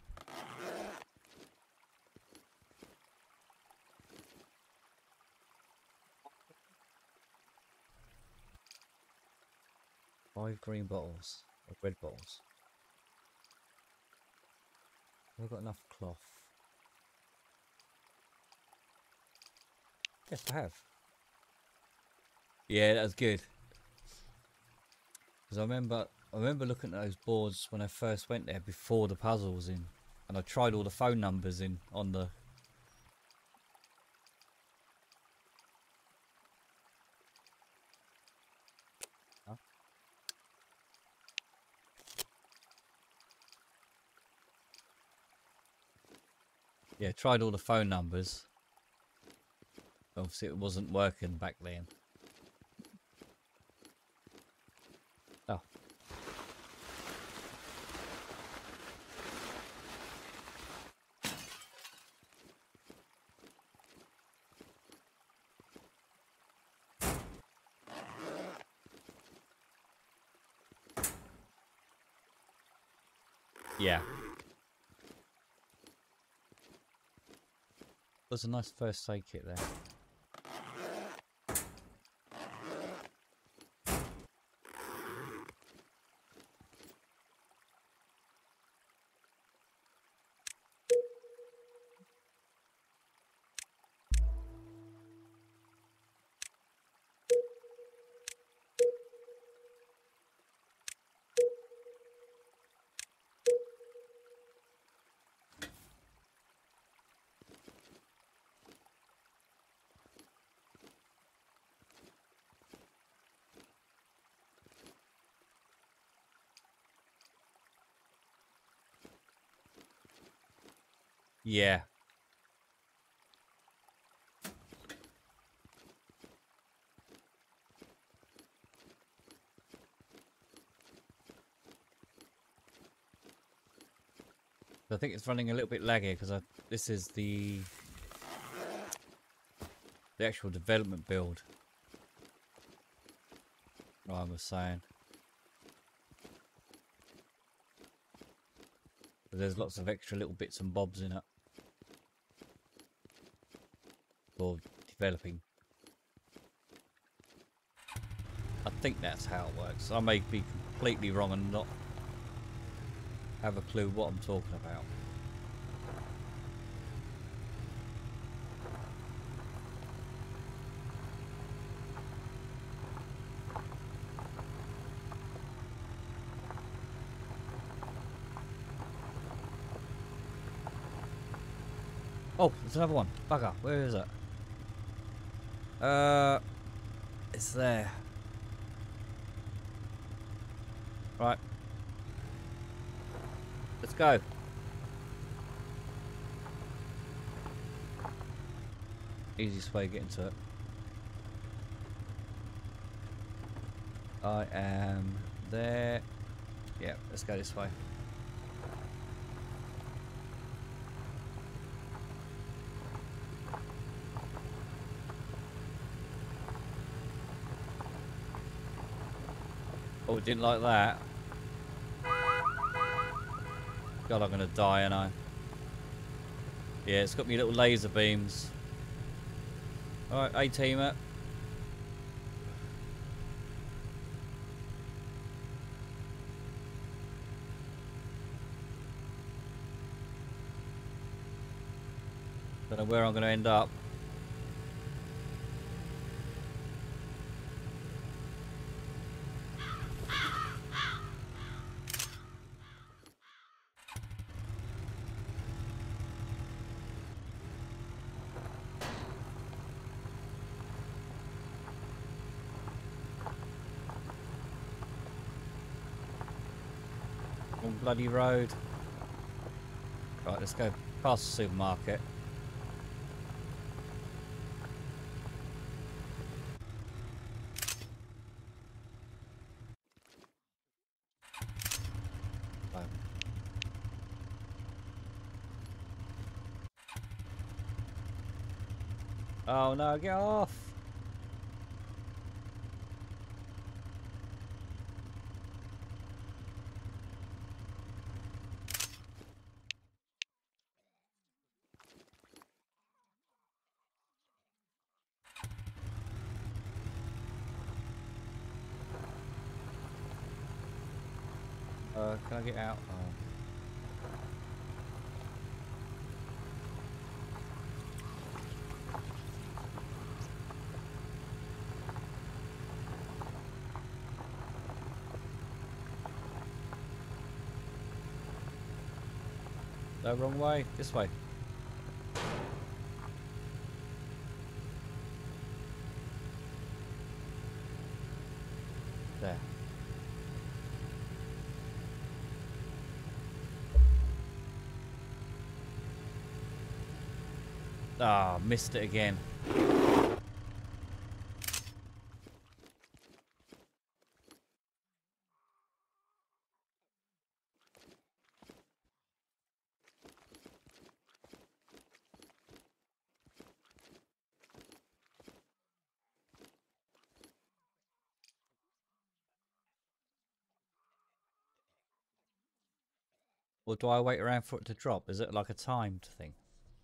Five green bottles. Or red bottles. Have I got enough cloth? Yes, I have. Yeah, that was good. Because I remember, I remember looking at those boards when I first went there before the puzzle was in, and I tried all the phone numbers in on the. Huh? Yeah, tried all the phone numbers. Obviously, it wasn't working back then. Oh. Yeah. There's a nice first aid kit there. Yeah. I think it's running a little bit laggy because I this is the the actual development build. What I was saying. But there's lots of extra little bits and bobs in it for developing. I think that's how it works. I may be completely wrong and not have a clue what I'm talking about. Oh, there's another one. Bugger, where is it? Uh, it's there. Right. Let's go. Easiest way to get into it. I am there. Yeah, let's go this way. Oh, didn't like that. God, I'm gonna die, and I. Yeah, it's got me little laser beams. Alright, A-teamer. Don't know where I'm gonna end up. Wrong bloody road. Right, let's go past the supermarket. Oh no, get off! Uh, can I get out? Oh. No, wrong way. This way. There. Ah, oh, missed it again. Or do I wait around for it to drop? Is it like a timed thing?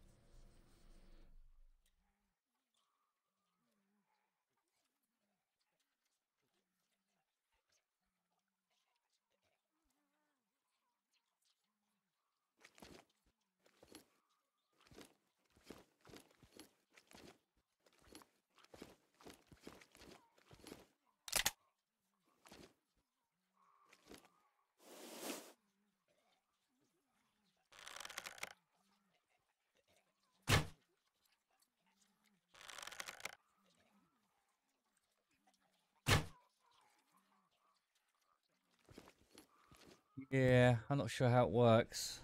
Yeah, I'm not sure how it works.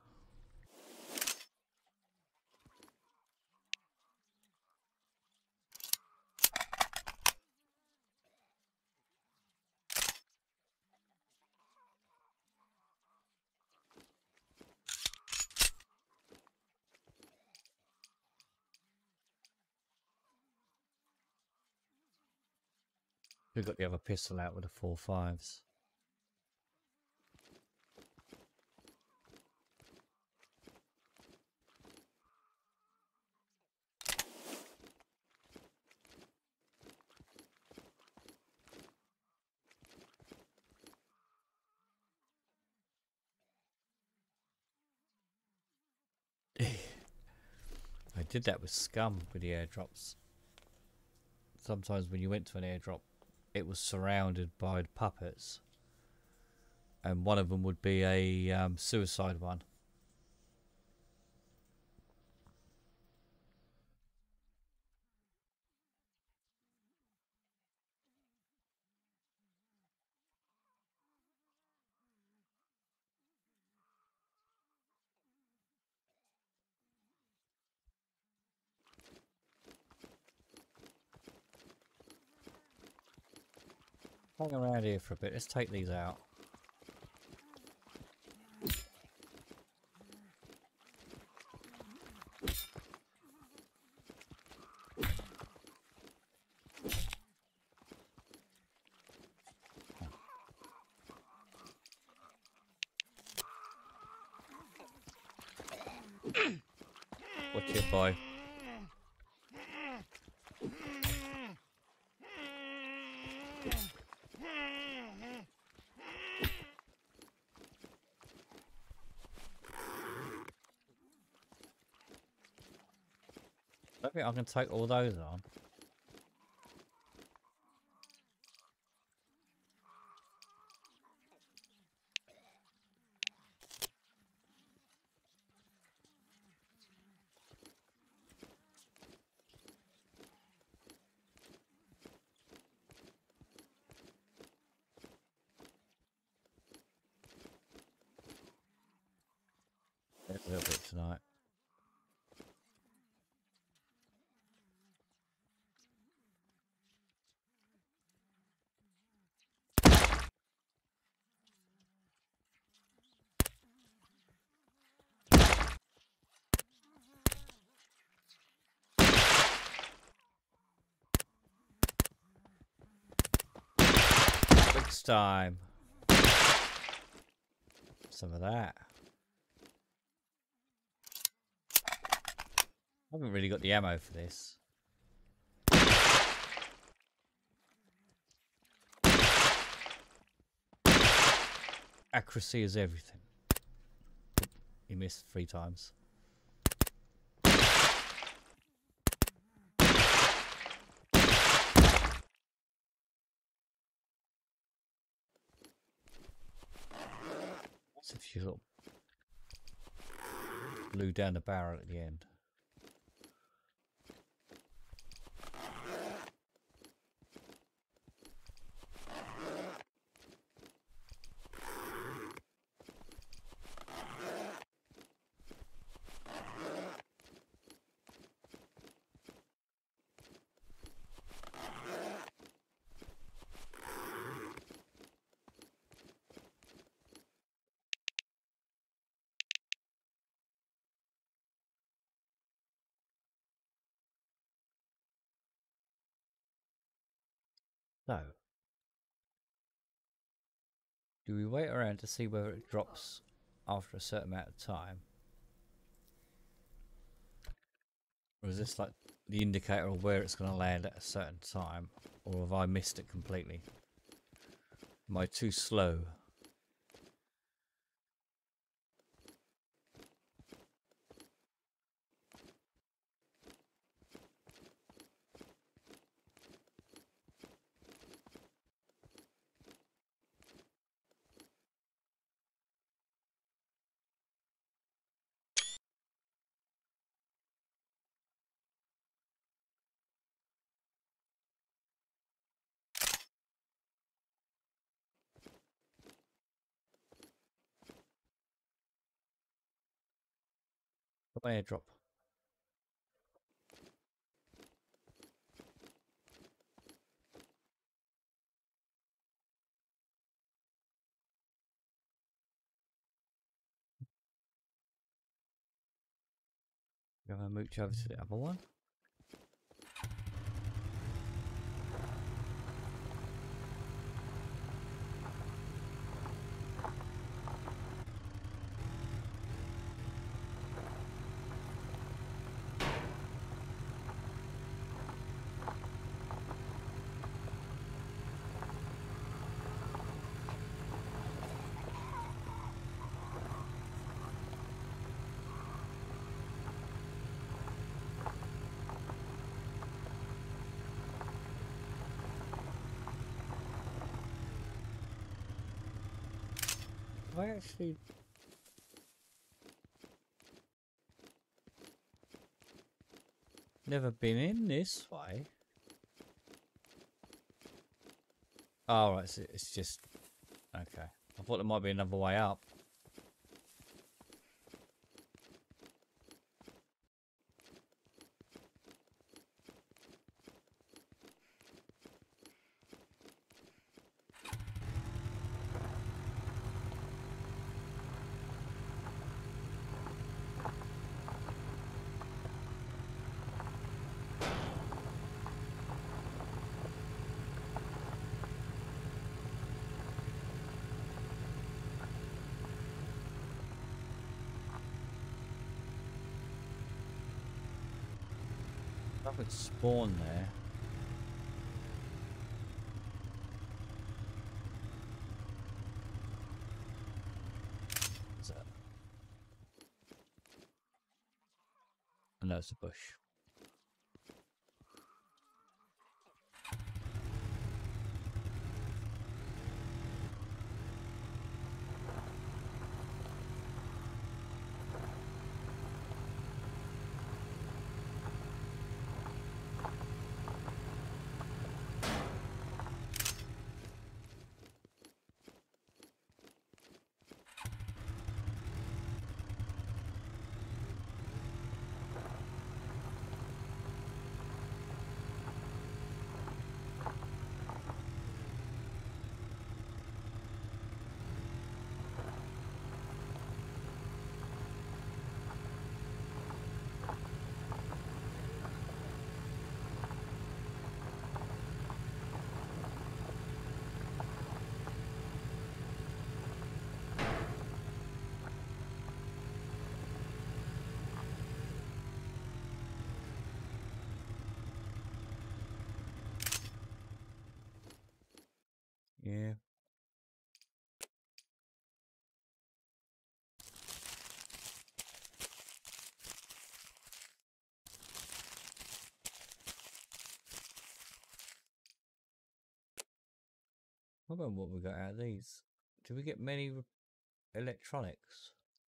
We've got the other pistol out with the four fives. I did that with Scum with the airdrops. Sometimes when you went to an airdrop, it was surrounded by puppets, and one of them would be a um, suicide one. Hang around here for a bit. Let's take these out. Watch it, boy. I think I can take all those on. A little bit tonight. time. Some of that. I haven't really got the ammo for this. Accuracy is everything. You missed three times. So if you sort of blew down the barrel at the end. So, do we wait around to see whether it drops after a certain amount of time? Or is this like the indicator of where it's going to land at a certain time? Or have I missed it completely? Am I too slow? Got my airdrop. Going to mooch over to the other one. Have I actually... never been in this way? Oh, right, so it's just... okay. I thought there might be another way up. Nothing spawned there. What's that? I know it's a bush. Yeah. I wonder what we got out of these. Do we get many electronics?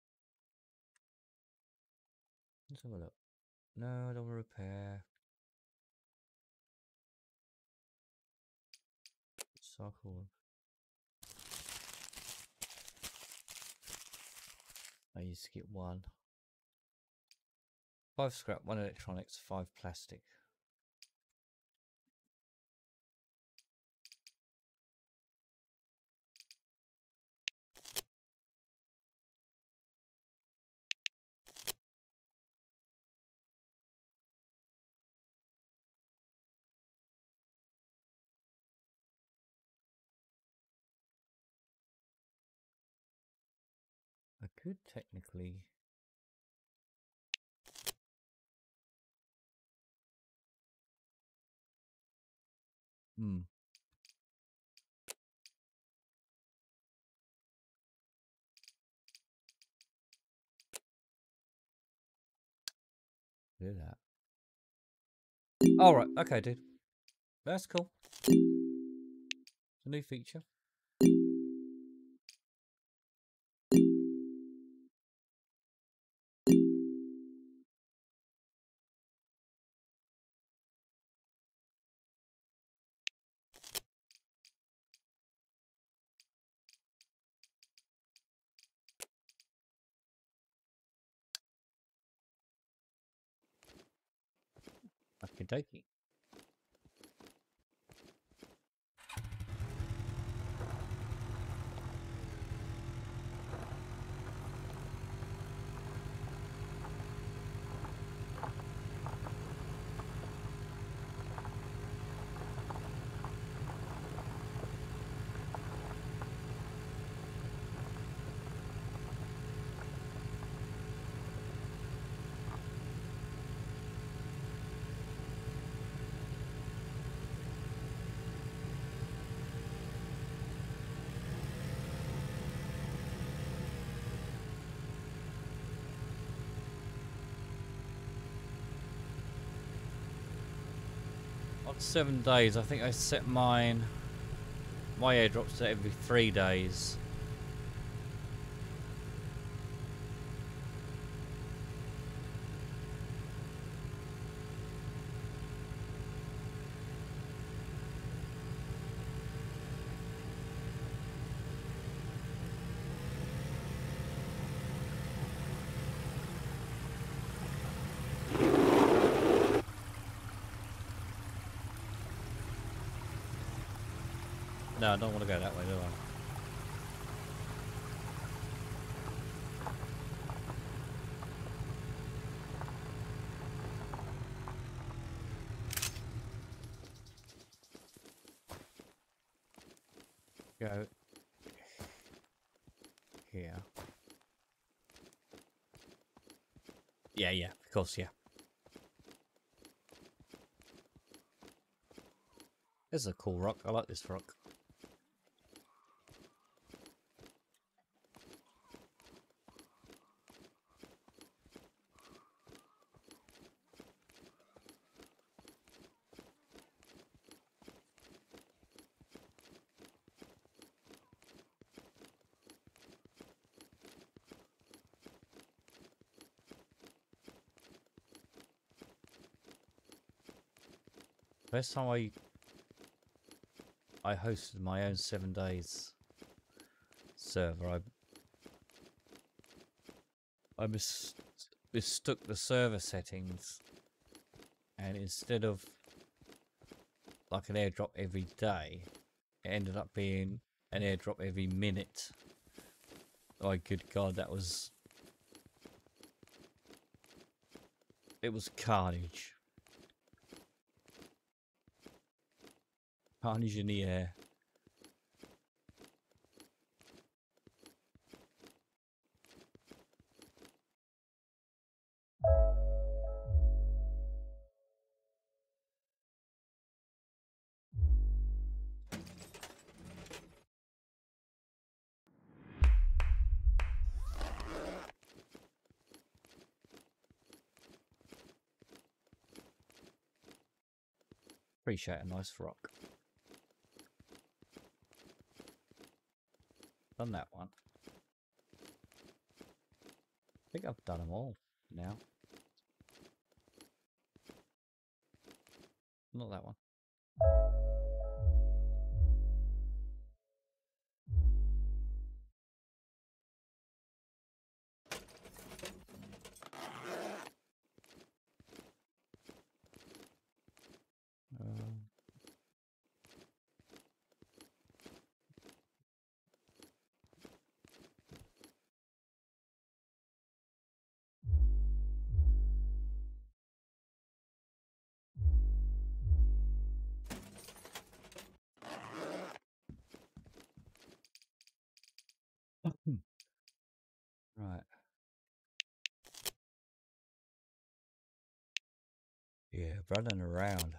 Let's have a look. No, I don't want to repair. Cycle. I used to get one. Five scrap, one electronics, five plastic. I could technically... Hmm. Do that. Alright, okay, dude. That's cool. It's a new feature. Okie dokie. On seven days, I think I set mine... My airdrops to every three days. No, I don't want to go that way, do I? Go here. Yeah, yeah, of course, yeah. This is a cool rock. I like this rock. First time I I hosted my own seven days server, I I mis mistook the server settings, and instead of like an airdrop every day, it ended up being an airdrop every minute. Oh good god, that was... It was carnage. Carnage in the air. Appreciate a nice rock. Done that one. I think I've done them all now. Not that one. Um, right. Yeah, running around.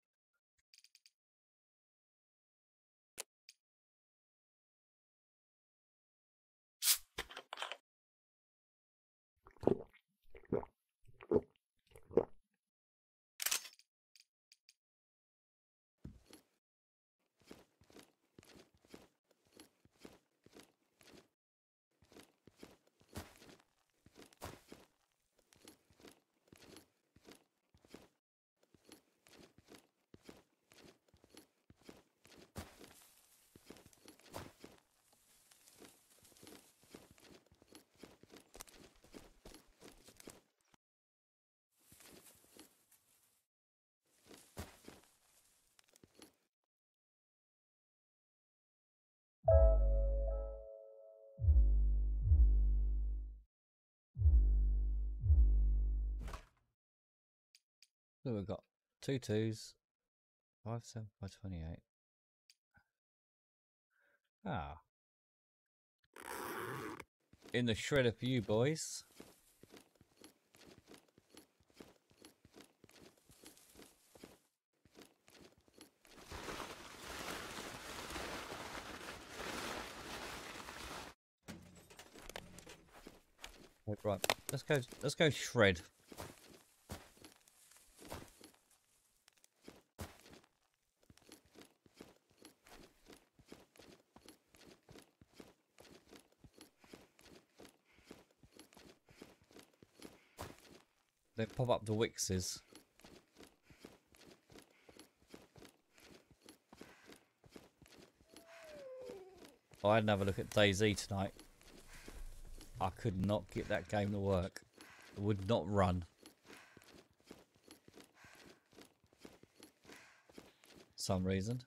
So we've got two twos, five, seven by twenty-eight. Ah. In the shredder for you boys. Right, let's go let's go shred. They pop up the Wixes. I had another look at DayZ tonight. I could not get that game to work. It would not run. For some reason.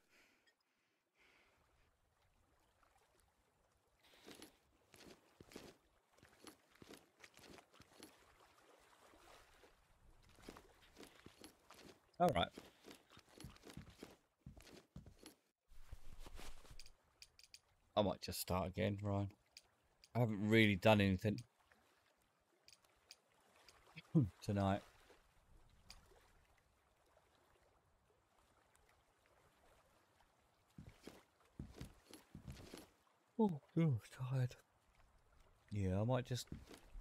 Alright. I might just start again, Ryan. I haven't really done anything tonight. Oh, oh, tired. Yeah, I might just...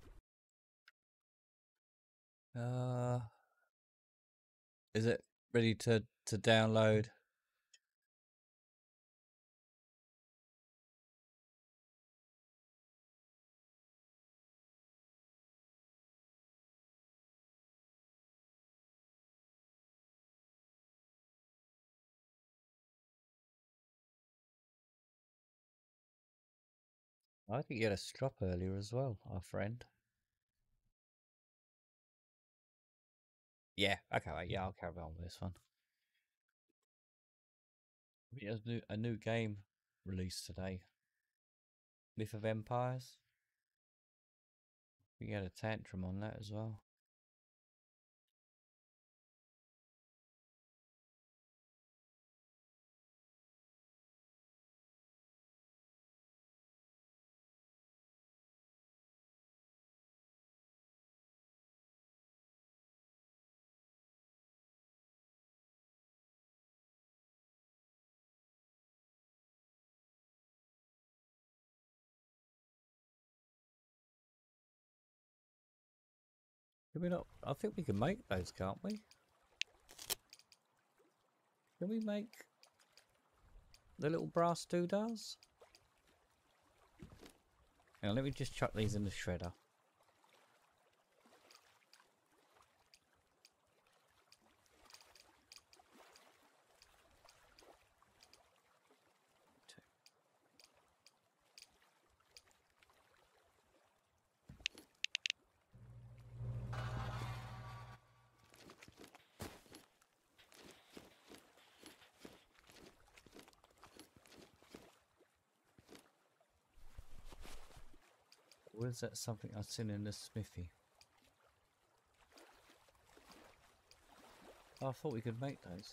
Uh, is it ready to, to download? I think you had a strop earlier as well, our friend. Yeah, okay, mate. Yeah, I'll carry on with this one. There's a new, a new game released today. Myth of Empires. We get a tantrum on that as well. Can we not? I think we can make those, can't we? Can we make the little brass doodahs? Now let me just chuck these in the shredder. Was that something I'd seen in the smithy? Oh, I thought we could make those.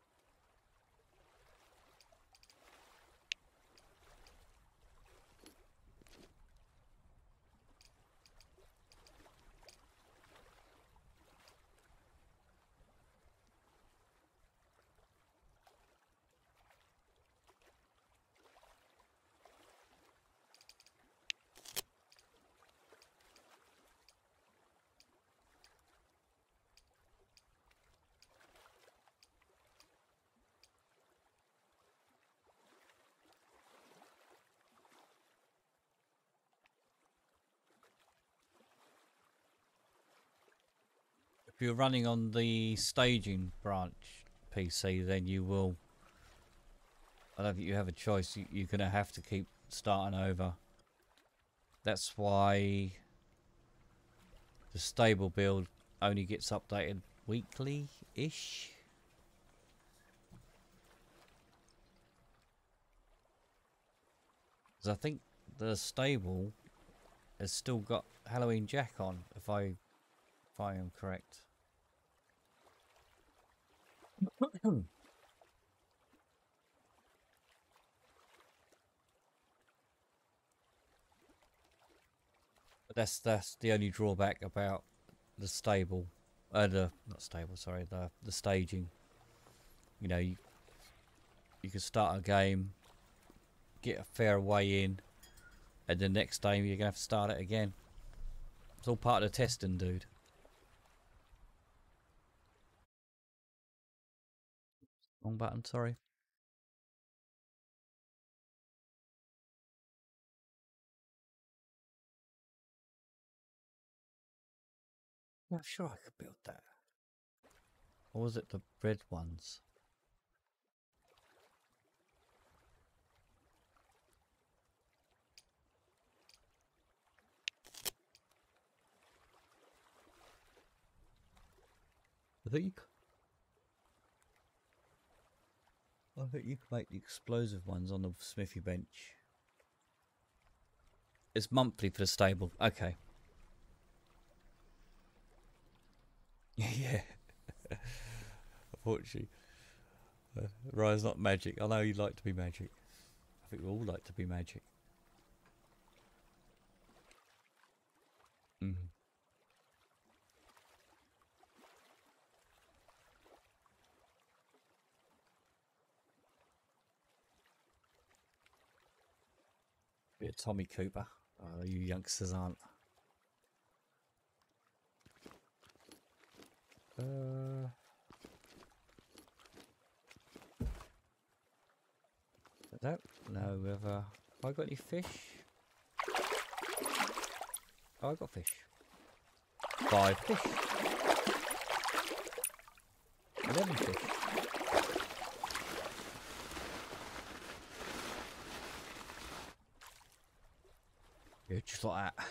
If you're running on the staging branch P C, then you will. I don't think you have a choice. You, you're going to have to keep starting over. That's why the stable build only gets updated weekly-ish. Because I think the stable has still got Halloween Jack on, if I, if I am correct. But that's that's the only drawback about the stable, uh, the not stable, sorry, the the staging. You know, you you can start a game, get a fair way in, and the next day you're gonna have to start it again. It's all part of the testing, dude. Wrong button, sorry. I'm sure I could build that. Or was it the red ones? I think you c- I think you can make the explosive ones on the smithy bench. It's monthly for the stable. Okay. Yeah. Unfortunately. Uh, Ryan's not magic. I know you like to be magic. I think we all like to be magic. Mm. Bit of Tommy Cooper. Oh, you youngsters aren't. Uh, I don't know whether... Have I got any fish? Oh, I got fish. Five fish. Eleven fish. Yeah, just like that.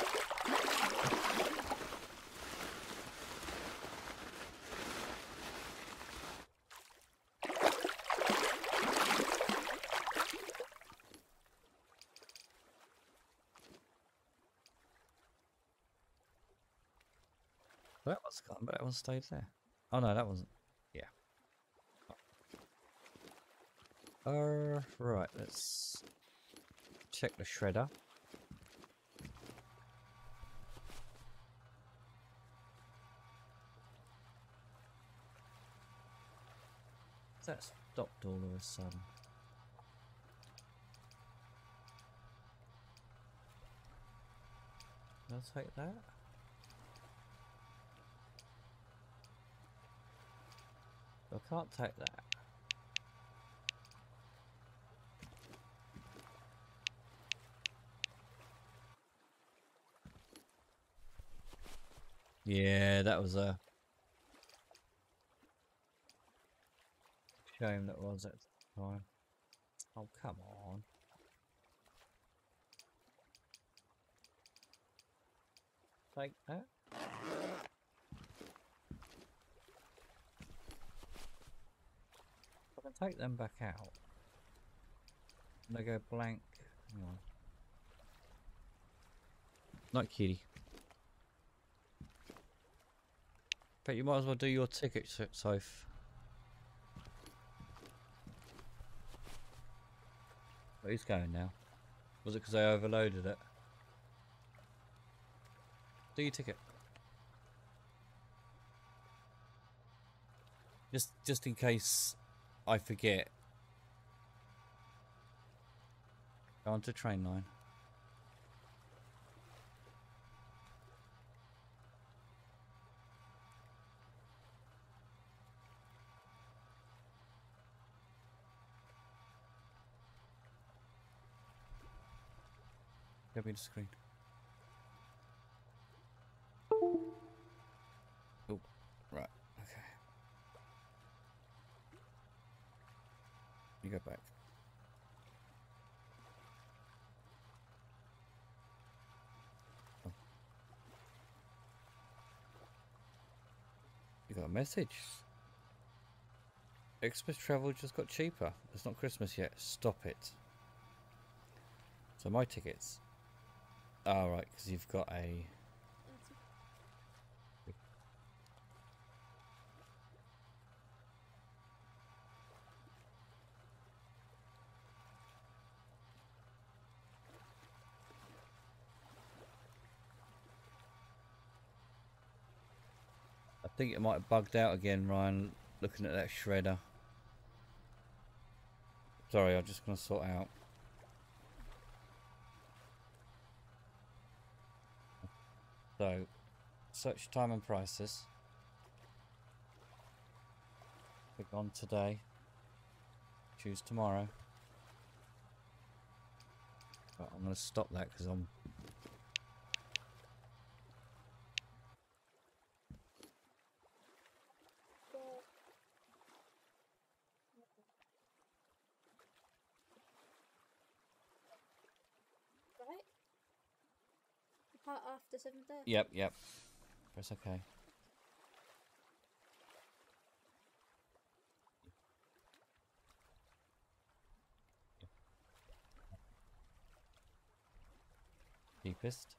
That one's gone, but that one stayed there. Oh no, that wasn't. Yeah. Uh, right, let's check the shredder. That stopped all of a sudden. I'll take that. I can't take that. Yeah, that was a shame that was at the time. Oh, come on. Take that. I can take them back out. And they go blank. Hang on. Not kitty. But you might as well do your ticket, Soph. Who's going now? Was it because I overloaded it? Do your ticket. Just, just in case I forget. Go on to train line. Go be the screen. Oh, right. Okay. You go back. Oh. You got a message. Express travel just got cheaper. It's not Christmas yet. Stop it. So my tickets. Oh, right, because you've got a. I think it might have bugged out again, Ryan, looking at that shredder. Sorry, I'm just going to sort out. So, search time and prices. Click on today. Choose tomorrow. But I'm going to stop that because I'm. Right? The part after seven thirty? Yep, yep. Press OK. Deepest.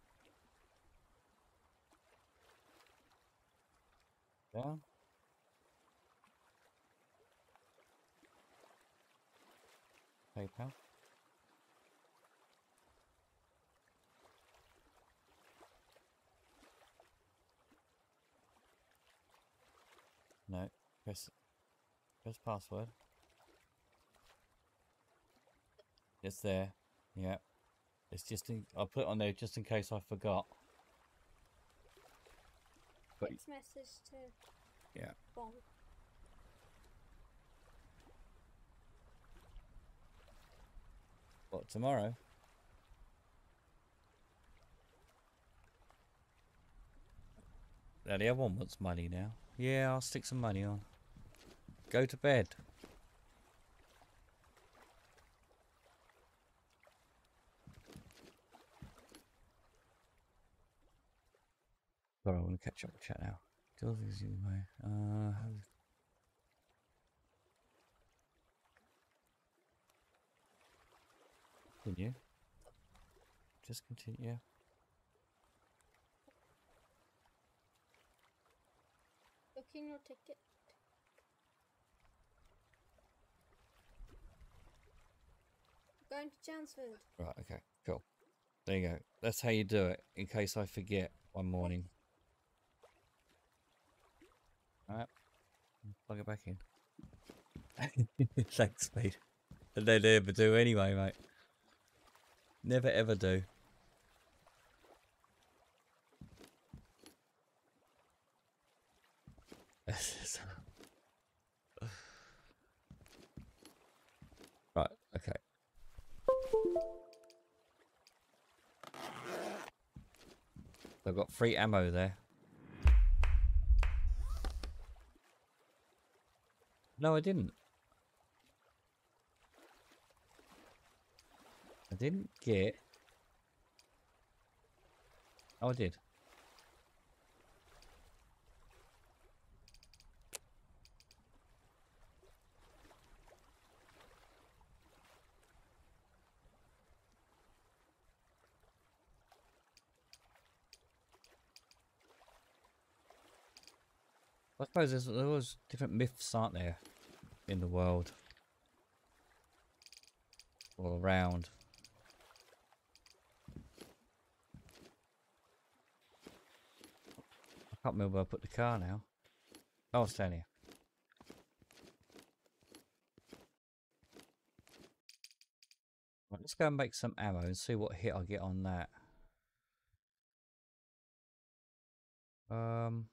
Down. PayPal. No. Press. Press password. It's there. Yeah. It's just in. I'll put it on there just in case I forgot. But Text message to. yeah. Bong. What, tomorrow? Now the other one wants money now. Yeah, I'll stick some money on. Go to bed. Sorry, I want to catch up with chat now. Uh, continue. Just continue. Booking your ticket. Going to Chelmsford. Right, okay, cool. There you go. That's how you do it, in case I forget one morning. Alright. Plug it back in. Thanks, mate. And they never do anyway, mate. Never ever do. Right, okay. I've got free ammo there. No, I didn't. I didn't get... Oh, I did. I suppose there's, there was different myths, aren't there, in the world. All around. I can't remember where I put the car now. Oh, it's down here. Right, let's go and make some ammo and see what hit I get on that. Um...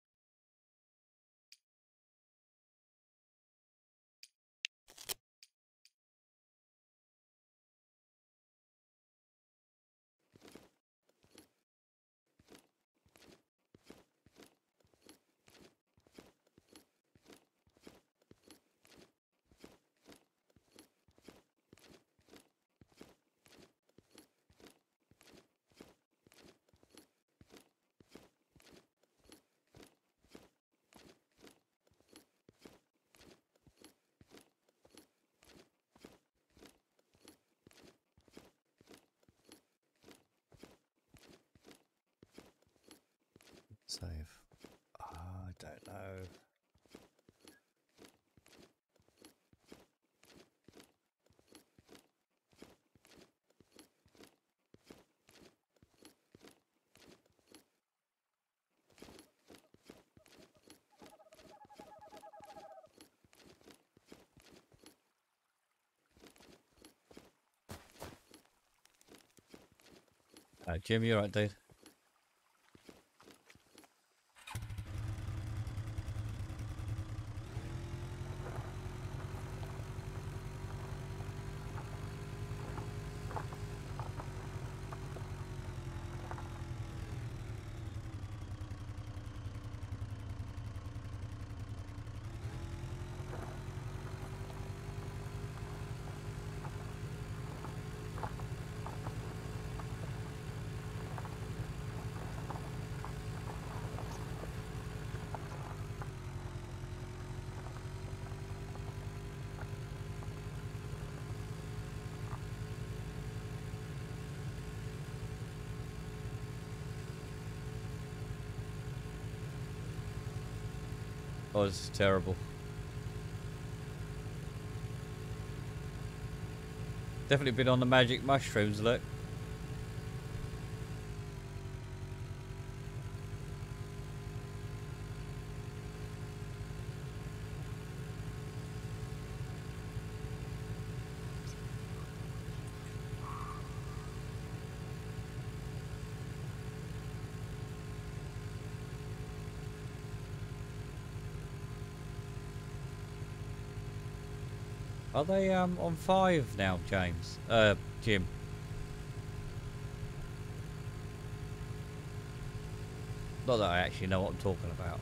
Save. Oh, I don't know. Oh, Jim, you alright, dude? Oh, this is terrible. Definitely been on the magic mushrooms, look. Are they um on five now, James? Uh, Jim. Not that I actually know what I'm talking about.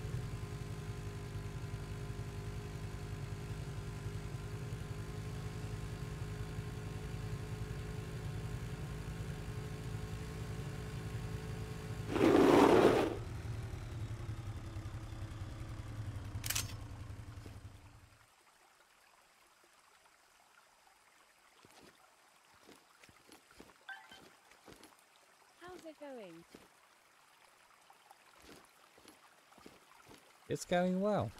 How's it going? It's going well.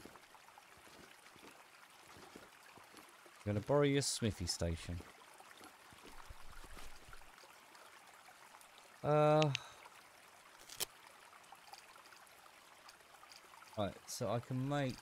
I'm gonna borrow your smithy station. Uh. Right, so I can make.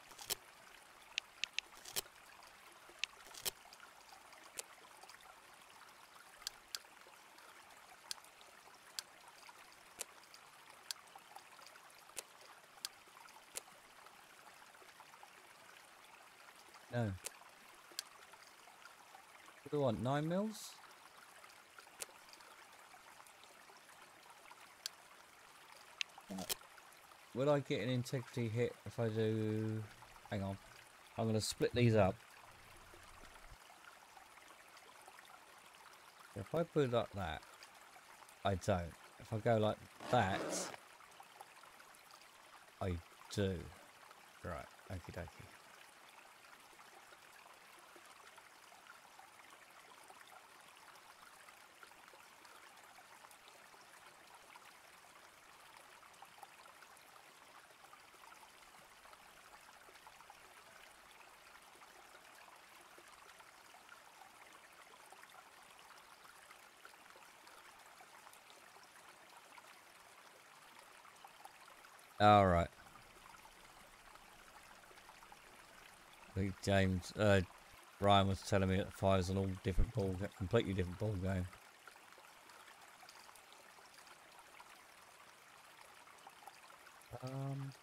No. What do I want? Nine mils? Will I get an integrity hit if I do... Hang on. I'm going to split these up. If I put it like that, I don't. If I go like that, I do. Right, okie dokie. All right. I think James, uh, Ryan was telling me that the fire's an all different ball, completely different ball game. Um.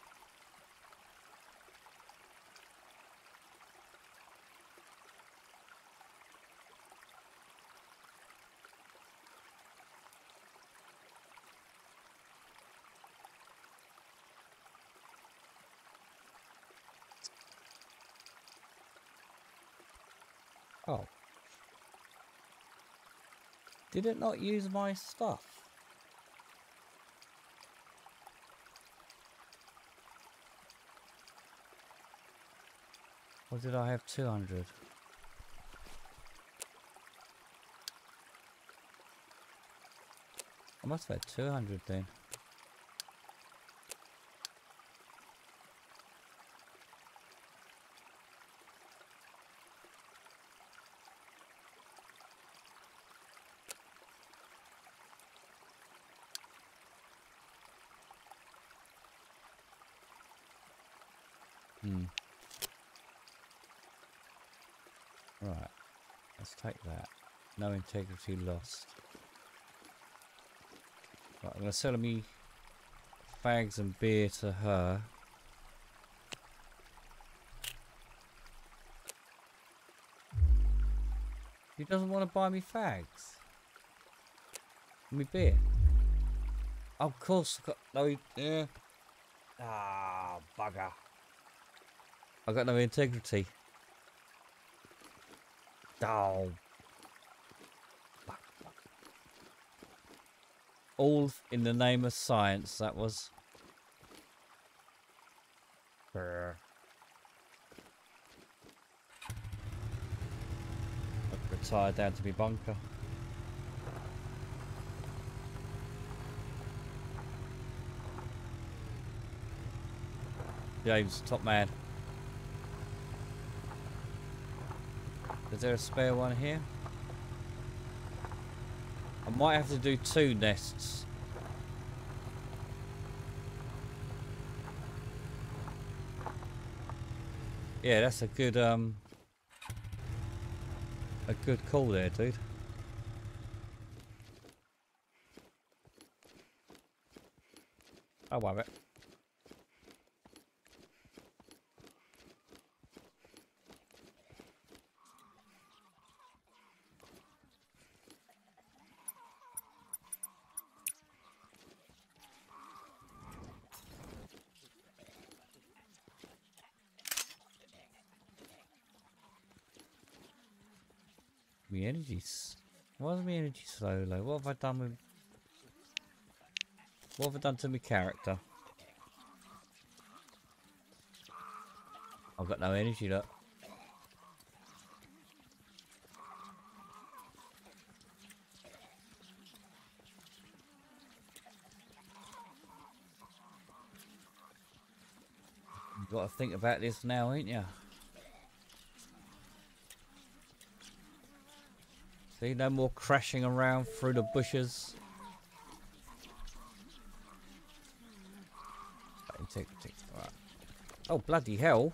Oh. Did it not use my stuff? Or did I have two hundred? I must have had two hundred then. Hmm. Right. Let's take that. No integrity lost. Right, I'm going to sell me fags and beer to her. He doesn't want to buy me fags. Me beer. Oh, of course, I got no. Yeah. Ah, bugger. I got no integrity. Oh. All in the name of science, that was. Brr. I've retired down to my bunker. James, top man. Is there a spare one here? I might have to do two nests. Yeah, that's a good um a good call there, dude. I'll have it. My energy's... Why is my energy so low? What have I done with... What have I done to my character? I've got no energy, look. You've got to think about this now, ain't ya? See, no more crashing around through the bushes. Integrity. Right. Oh, bloody hell.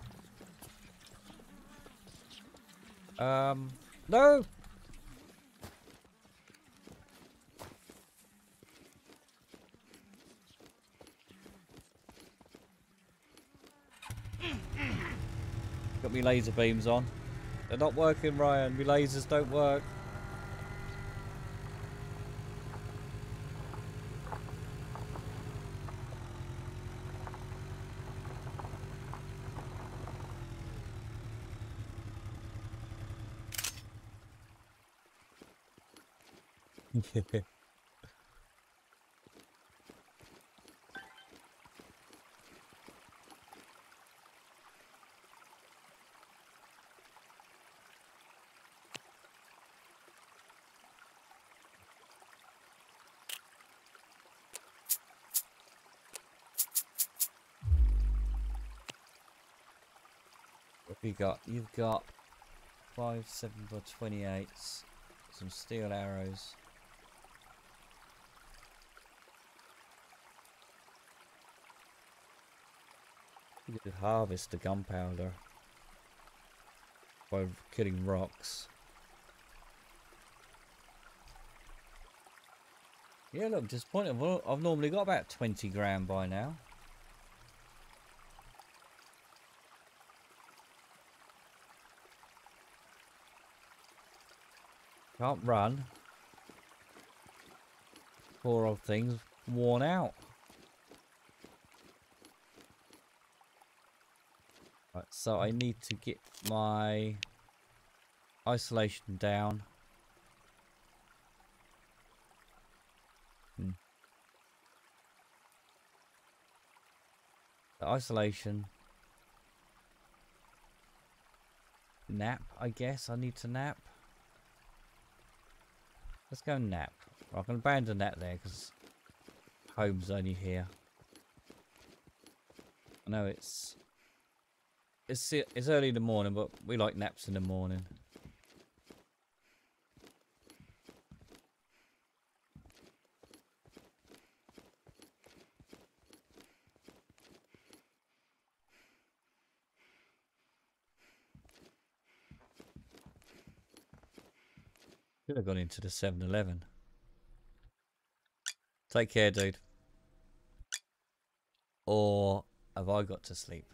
Um, no! Got me laser beams on. They're not working, Ryan. My lasers don't work. Yeah. What have you got? You've got five seven by twenty-eights, some steel arrows. You could harvest the gunpowder by killing rocks. Yeah, look, disappointed. Well, I've normally got about twenty grand by now. Can't run. Poor old thing's worn out. Right, so I need to get my isolation down. Hmm. The isolation. Nap, I guess. I need to nap. Let's go nap. I can abandon that there because home's only here. I know it's it's it's early in the morning, but we like naps in the morning. Could have gone into the seven eleven. Take care, dude. Or have I got to sleep?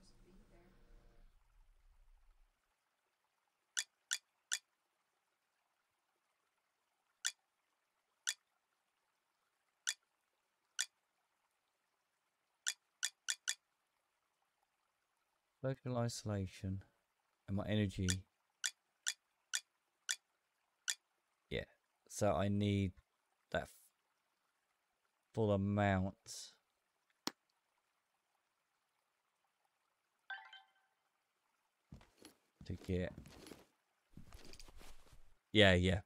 Local isolation and my energy. Yeah. So I need that full amount to get. Yeah, yeah.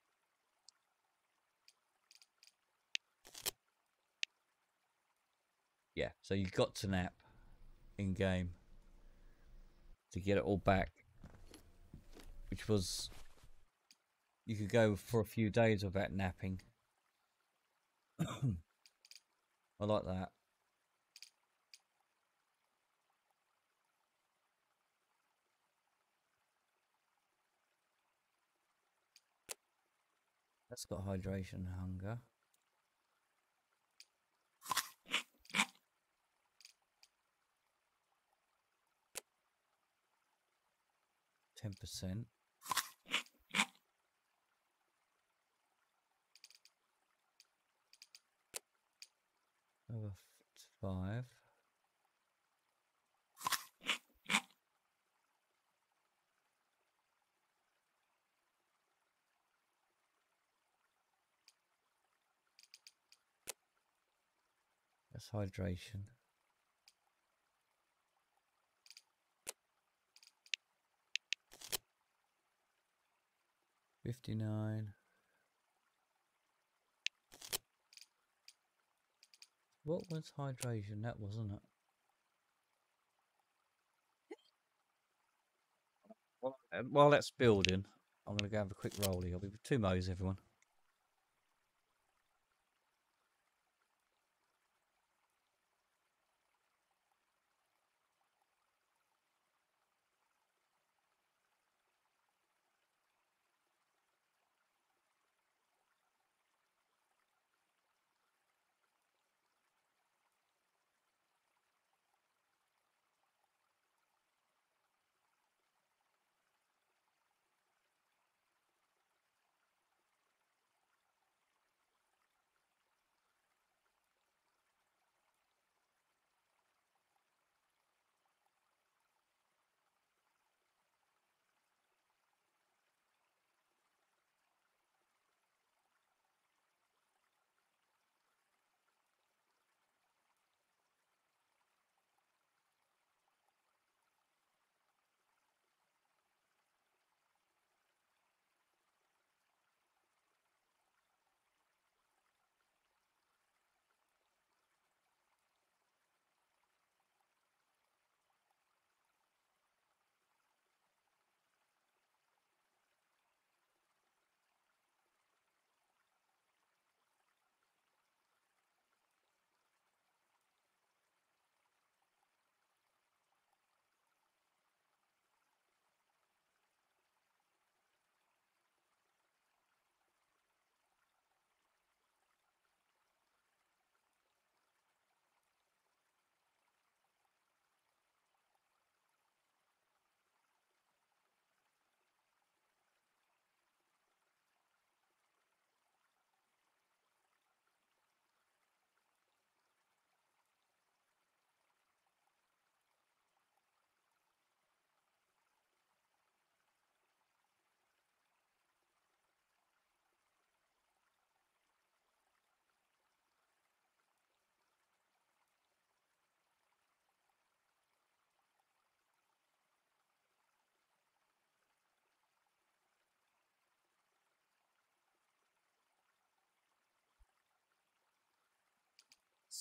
Yeah. So you got to nap in game to get it all back. Which was, you could go for a few days without napping. I like that. That's got hydration and hunger. ten percent. Over five. That's hydration. fifty-nine. What was hydration? That wasn't it. Well, uh, while that's building, I'm going to go have a quick rollie. I'll be with two mows, everyone.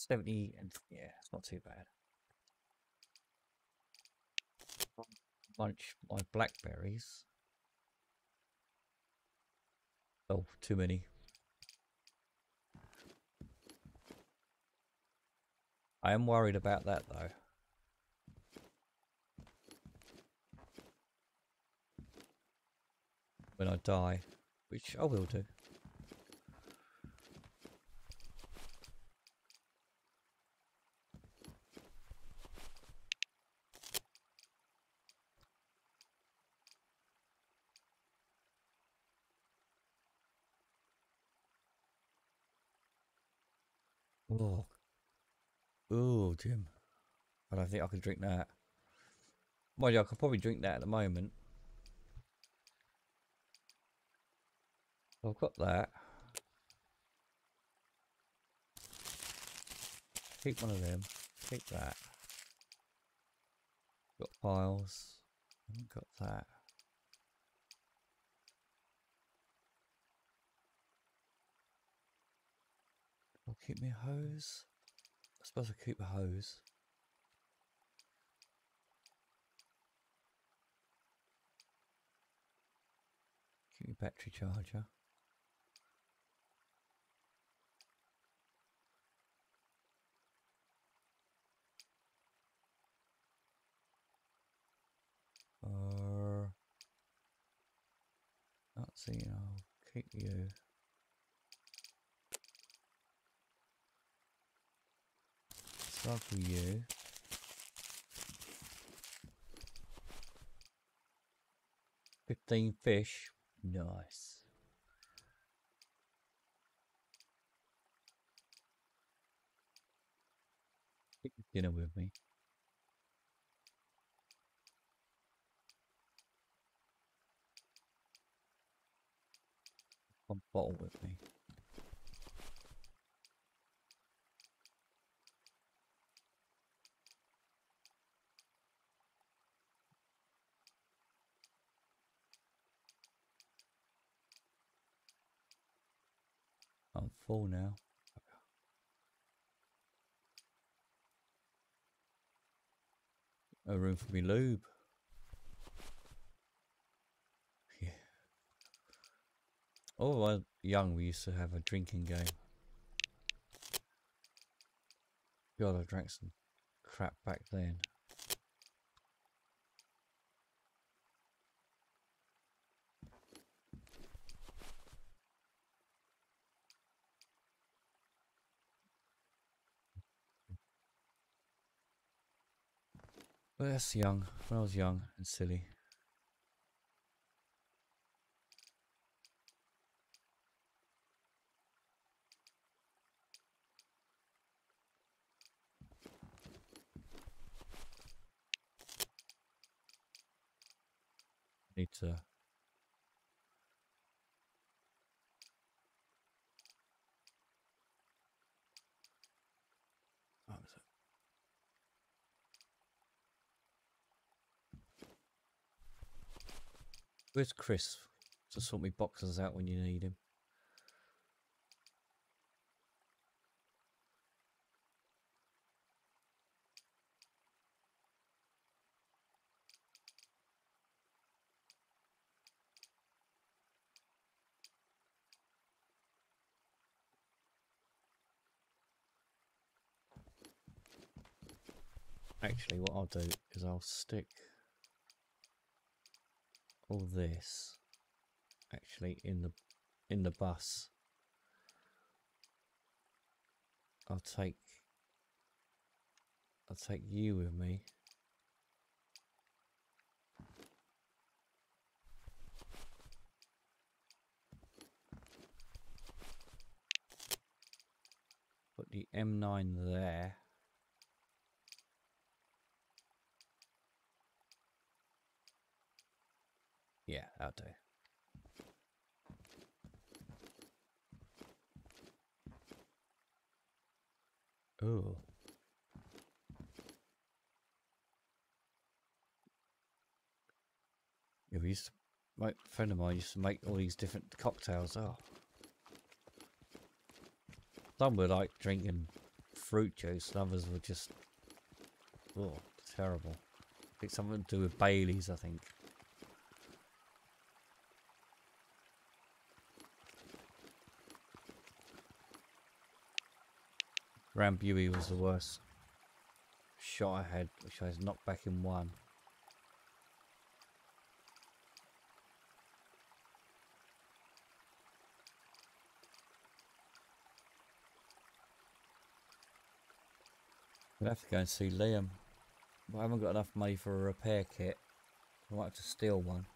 seventy, and yeah, it's not too bad. Munch my blackberries. Oh, too many. I am worried about that though. When I die, which I will do. Oh, oh, Jim. I don't think I can drink that. Well, yeah, I could probably drink that at the moment. I've got that. Keep one of them. Keep that. Got piles. Got that. I'll keep my hose. I suppose I'll keep the hose. Keep your battery charger. Or let's see, I'll keep you. Cycle you. Fifteen fish. Nice. Take dinner with me. One bottle with me. I'm full now. No room for me lube. Yeah. Oh, when I was young, we used to have a drinking game. God, I drank some crap back then. But that's young. When I was young and silly. Need to. What was it? Where's Chris? To sort me boxes out when you need him. Actually, what I'll do is I'll stick all this actually in the in the bus. I'll take I'll take you with me. Put the M nine there. Yeah, that'll do. Oh. Yeah, we used to, my friend of mine used to make all these different cocktails. Oh. Some were like drinking fruit juice, and others were just oh terrible. I think something to do with Bailey's, I think. Rambui was the worst shot I had, which I was knocked back in one. I'll have to go and see Liam. But I haven't got enough money for a repair kit. I might have to steal one.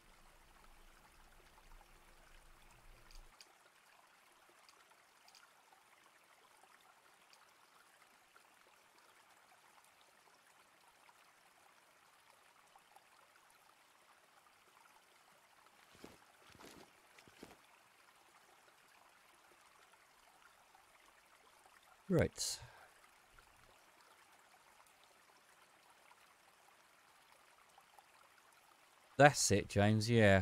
Right. That's it, James, yeah.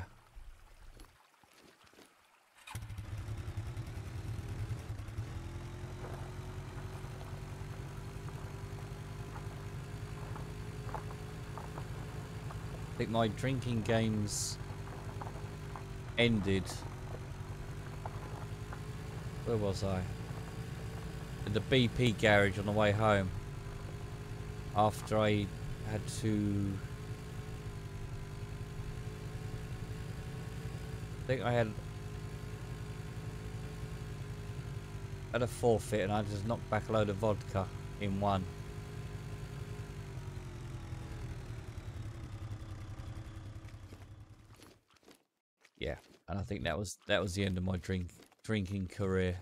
I think my drinking games ended. Where was I? At the B P garage on the way home. After I had to... I think I had... had a forfeit and I just knocked back a load of vodka in one. Yeah, and I think that was that was the end of my drink drinking career.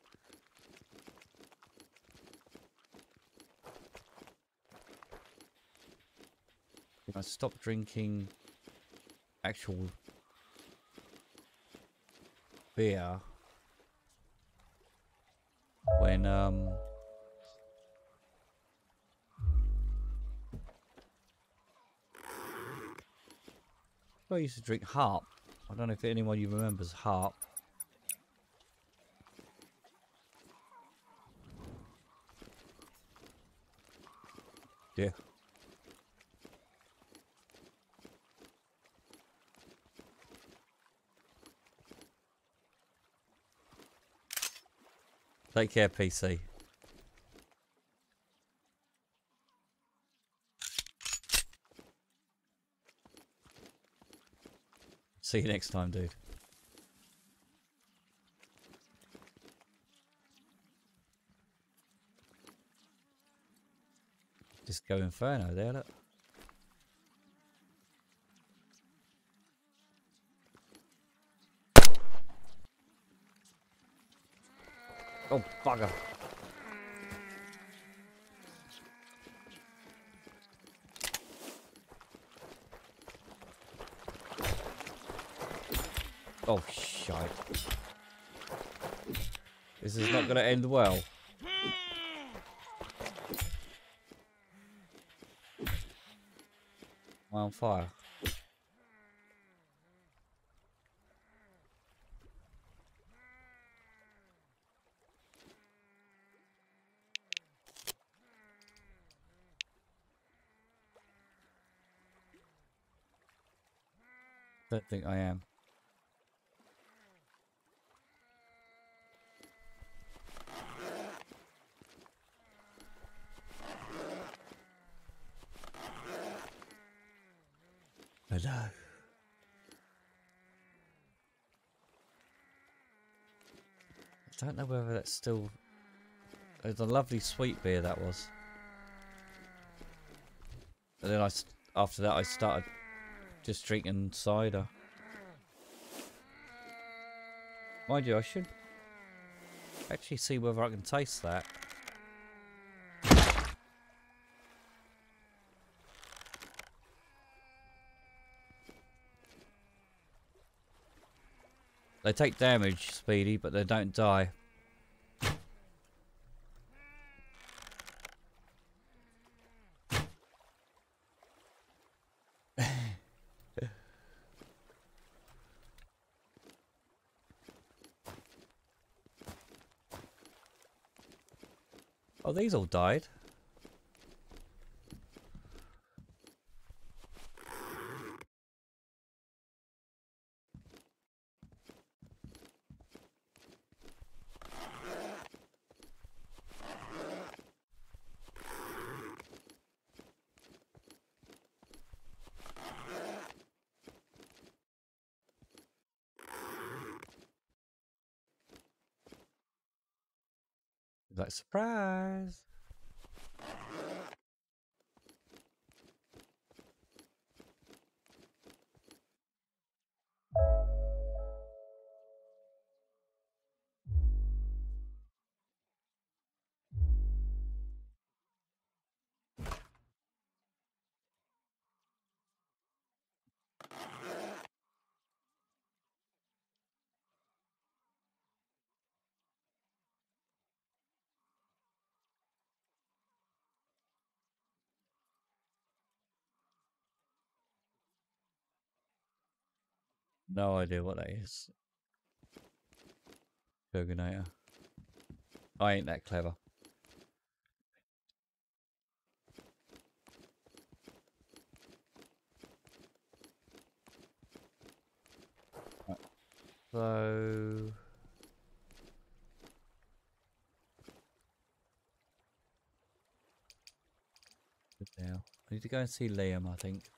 I stopped drinking actual beer when um I used to drink Harp. I don't know if anyone you remembers Harp. Yeah. Take care, P C. See you next time, dude. Disco Inferno there, look. Oh, bugger. Oh, shite. This is not going to end well. I'm on fire. Don't think I am. Hello. I don't know whether that's still... It was a lovely sweet beer that was. And then I, after that I started just drinking cider. Mind you, I should actually see whether I can taste that. They take damage, Speedy, but they don't die. Oh, these all died. Like, surprise! No idea what that is. Burgonator. I ain't that clever. Right. So... Good now. I need to go and see Liam, I think.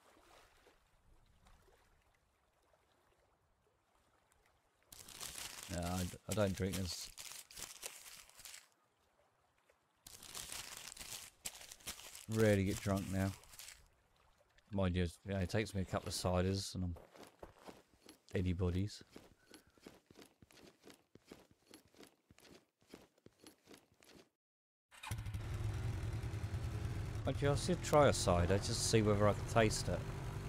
No, I, d I don't drink this. Rarely get drunk now. Mind you, you know, it takes me a couple of ciders and I'm anybody's. Actually, I should try a cider just to see whether I can taste it.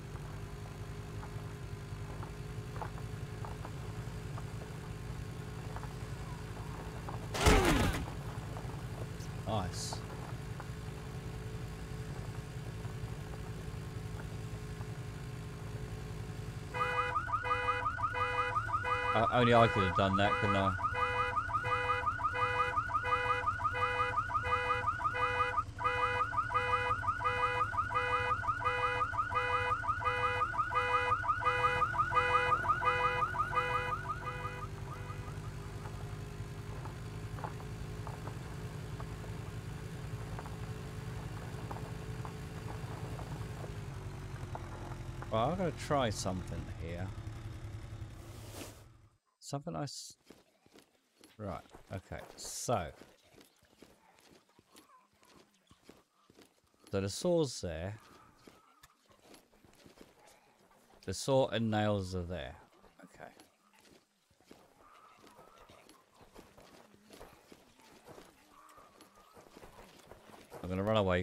Nice. Uh, only I could have done that, couldn't I? Well, I'm going to try something here. Something I... S right, okay, so... So the saw's there. The saw and nails are there. Okay. I'm going to run away.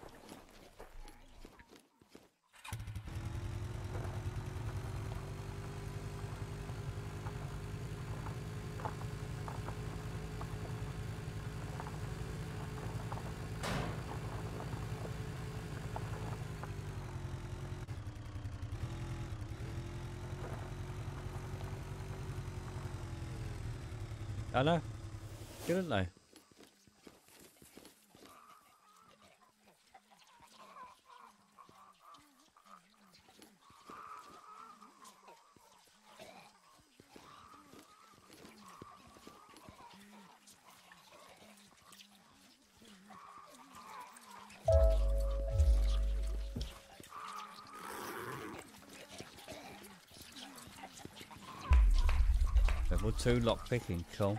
I know. Didn't they? Level two lock picking, cool.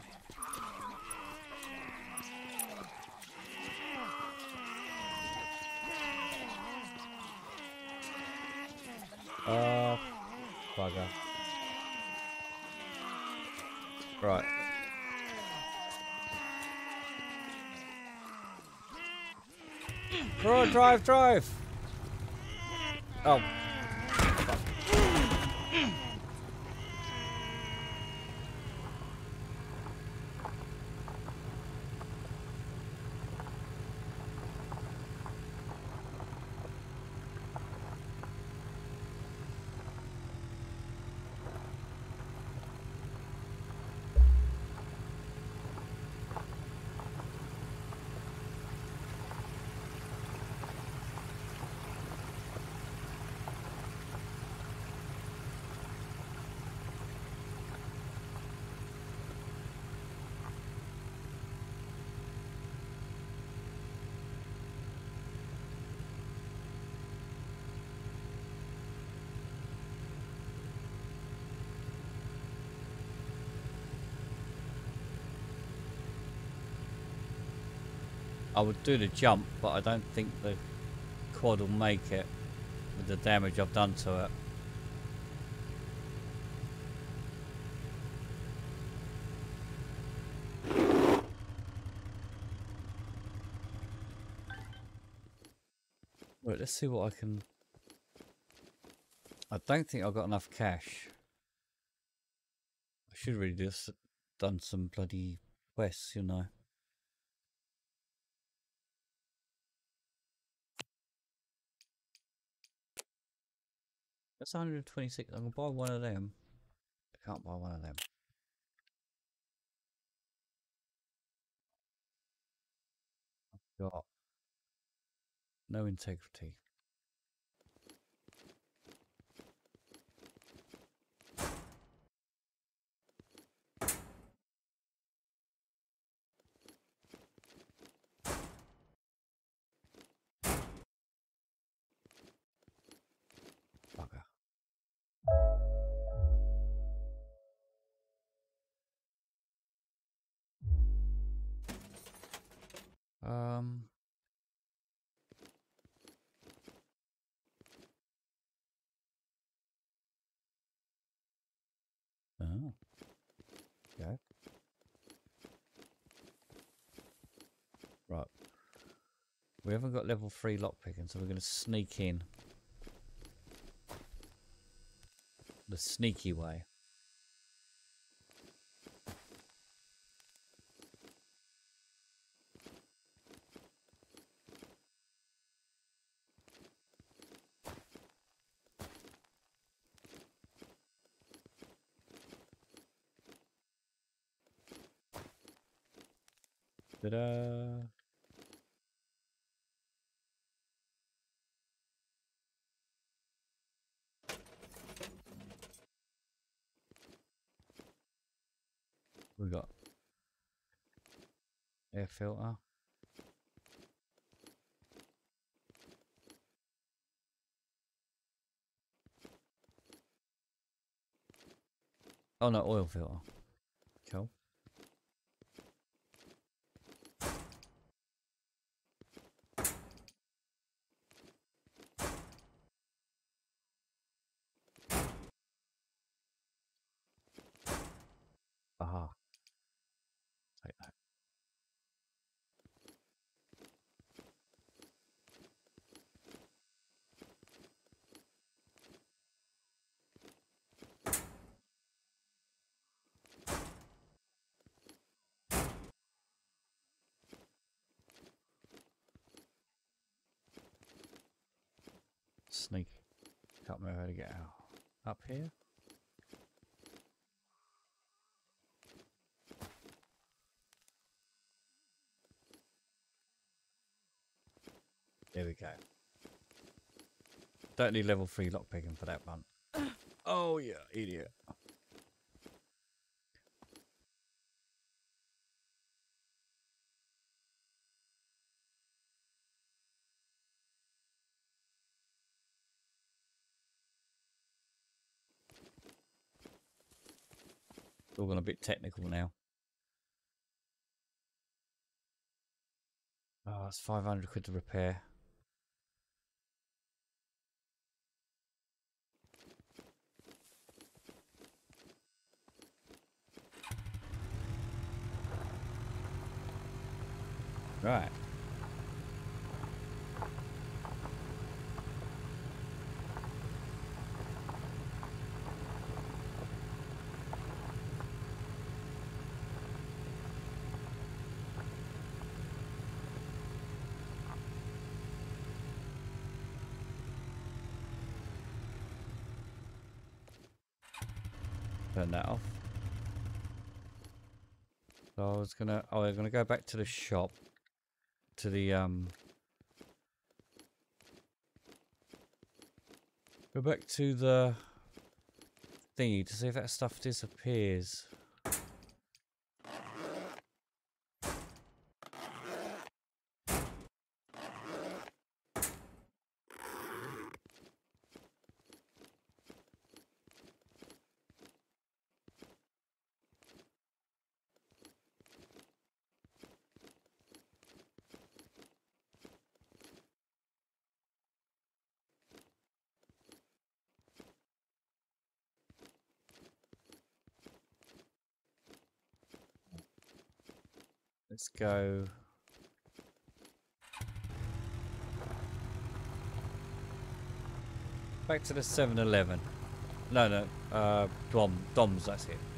Oh, bugger. Right. Drive, drive, drive! Oh. I would do the jump, but I don't think the quad will make it with the damage I've done to it. Right, let's see what I can... I don't think I've got enough cash. I should really just done some bloody quests, you know. That's one hundred twenty-six. I'm going to buy one of them. I can't buy one of them. I've got no integrity. Bugger. Um... Oh. Okay. Right. We haven't got level three lockpicking, so we're going to sneak in the sneaky way. Ta-da! We got air filter. Oh no, oil filter. Cool. Aha. Take that. Sneak. Can't remember how to get out. Up here? There we go. Don't need level three lockpicking for that one. Oh yeah, idiot. It's all gone a bit technical now. Oh, it's five hundred quid to repair. Right. Turn that off. So I was gonna, oh, I'm gonna go back to the shop, to the um, go back to the thingy to see if that stuff disappears. Let's go. Back to the seven eleven. No, no. Uh, Dom. Dom's, that's it.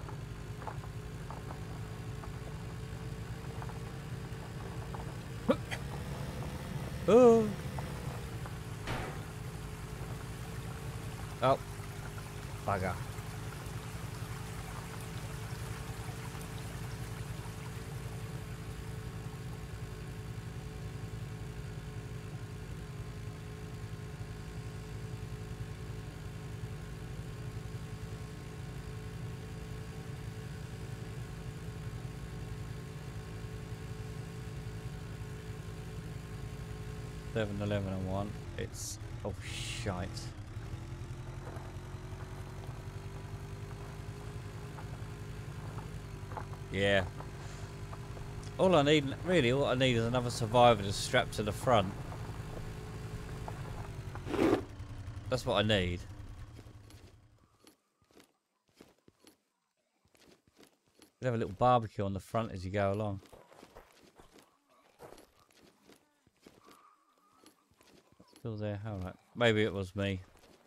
Oh. Oh. Bugger. seven eleven and one. It's oh shite. Yeah. All I need, really, all I need is another survivor to strap to the front. That's what I need. You have a little barbecue on the front as you go along. Still there, alright. Maybe it was me.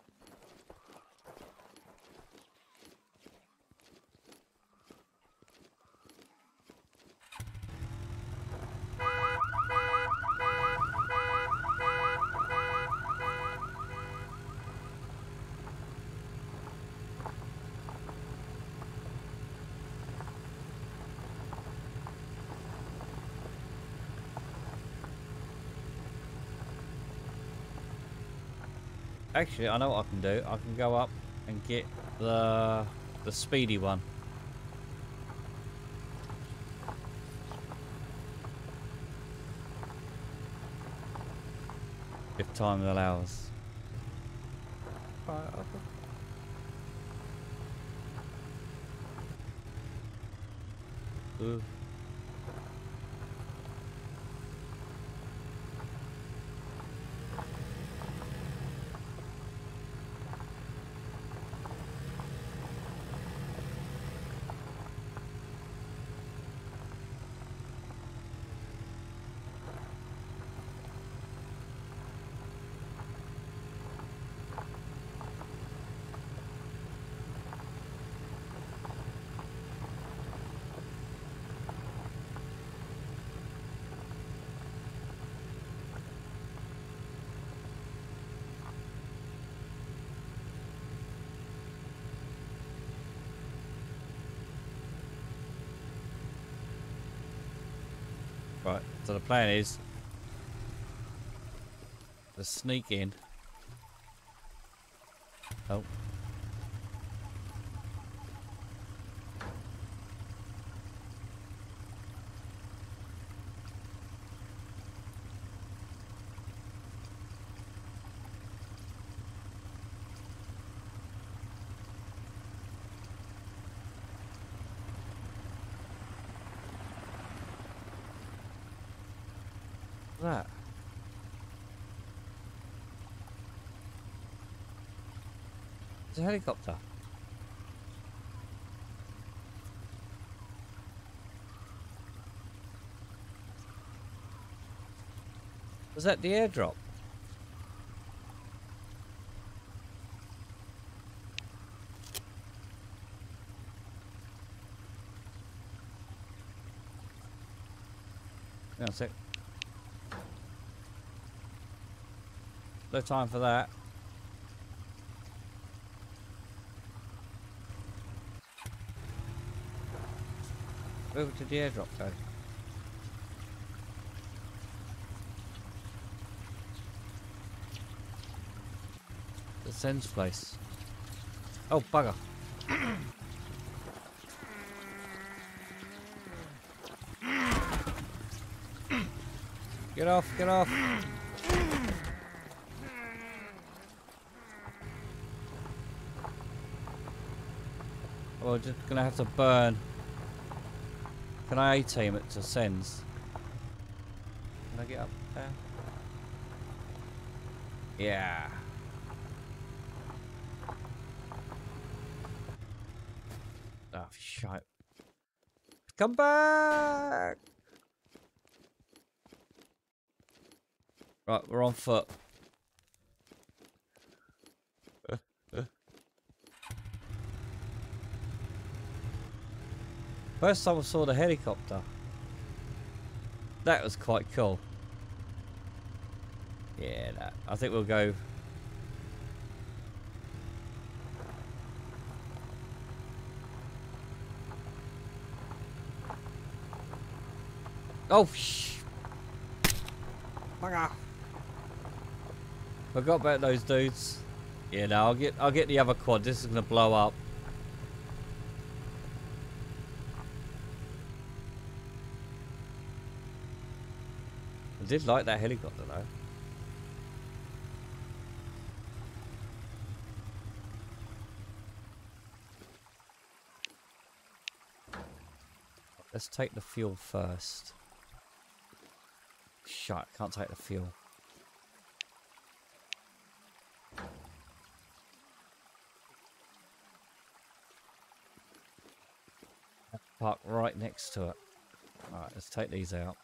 Actually, I know what I can do. I can go up and get the the speedy one. If time allows. Right, okay. Ooh. Right, so the plan is to sneak in. Oh. That? It's a helicopter. Was that the airdrop? Hang on a sec. No time for that. Over to the airdrop go. The Sen's place. Oh bugger. Get off, get off. Oh, we're just gonna have to burn. Can I A-team it to Sens? Can I get up there? Yeah. Oh, shite. Come back! Right, we're on foot. First time I saw the helicopter. That was quite cool. Yeah, that, I think we'll go. Oh, shh. Bugger. Forgot about those dudes. Yeah, no, I'll get, I'll get the other quad. This is gonna blow up. I did like that helicopter though. Let's take the fuel first. Shit, can't take the fuel. Park right next to it. Alright, let's take these out.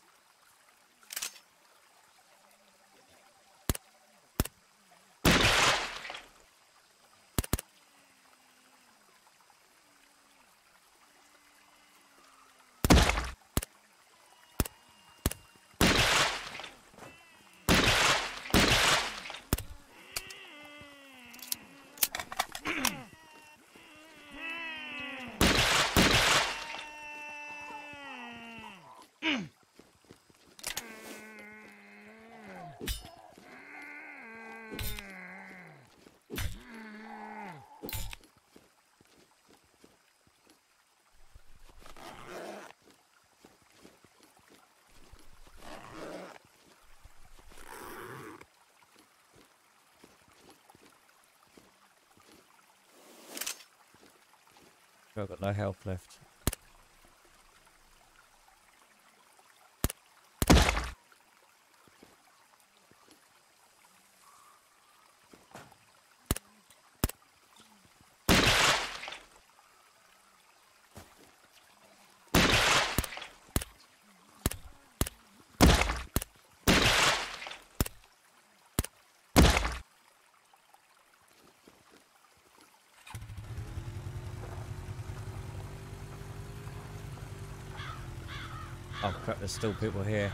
I've got no health left. Oh crap, there's still people here.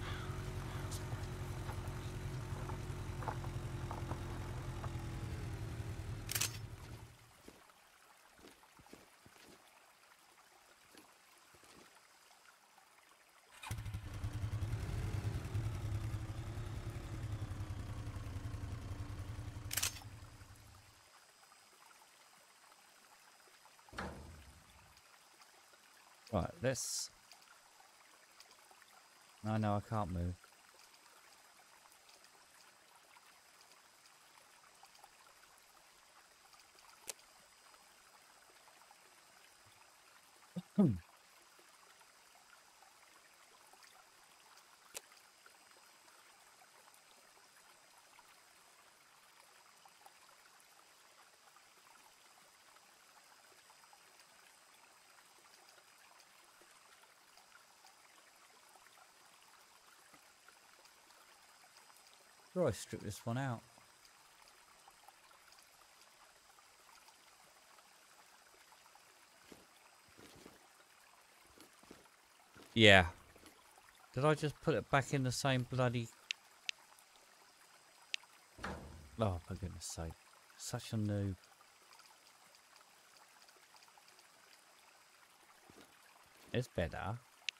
Right, let's... No, no, I can't move. Hmm. Where do I strip this one out? Yeah. Did I just put it back in the same bloody... Oh, for goodness sake. Such a noob. It's better.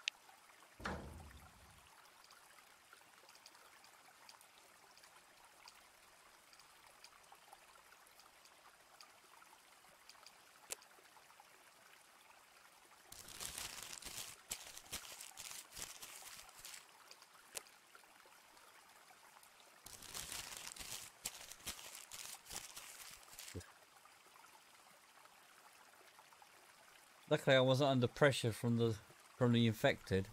Luckily I wasn't under pressure from the from the infected.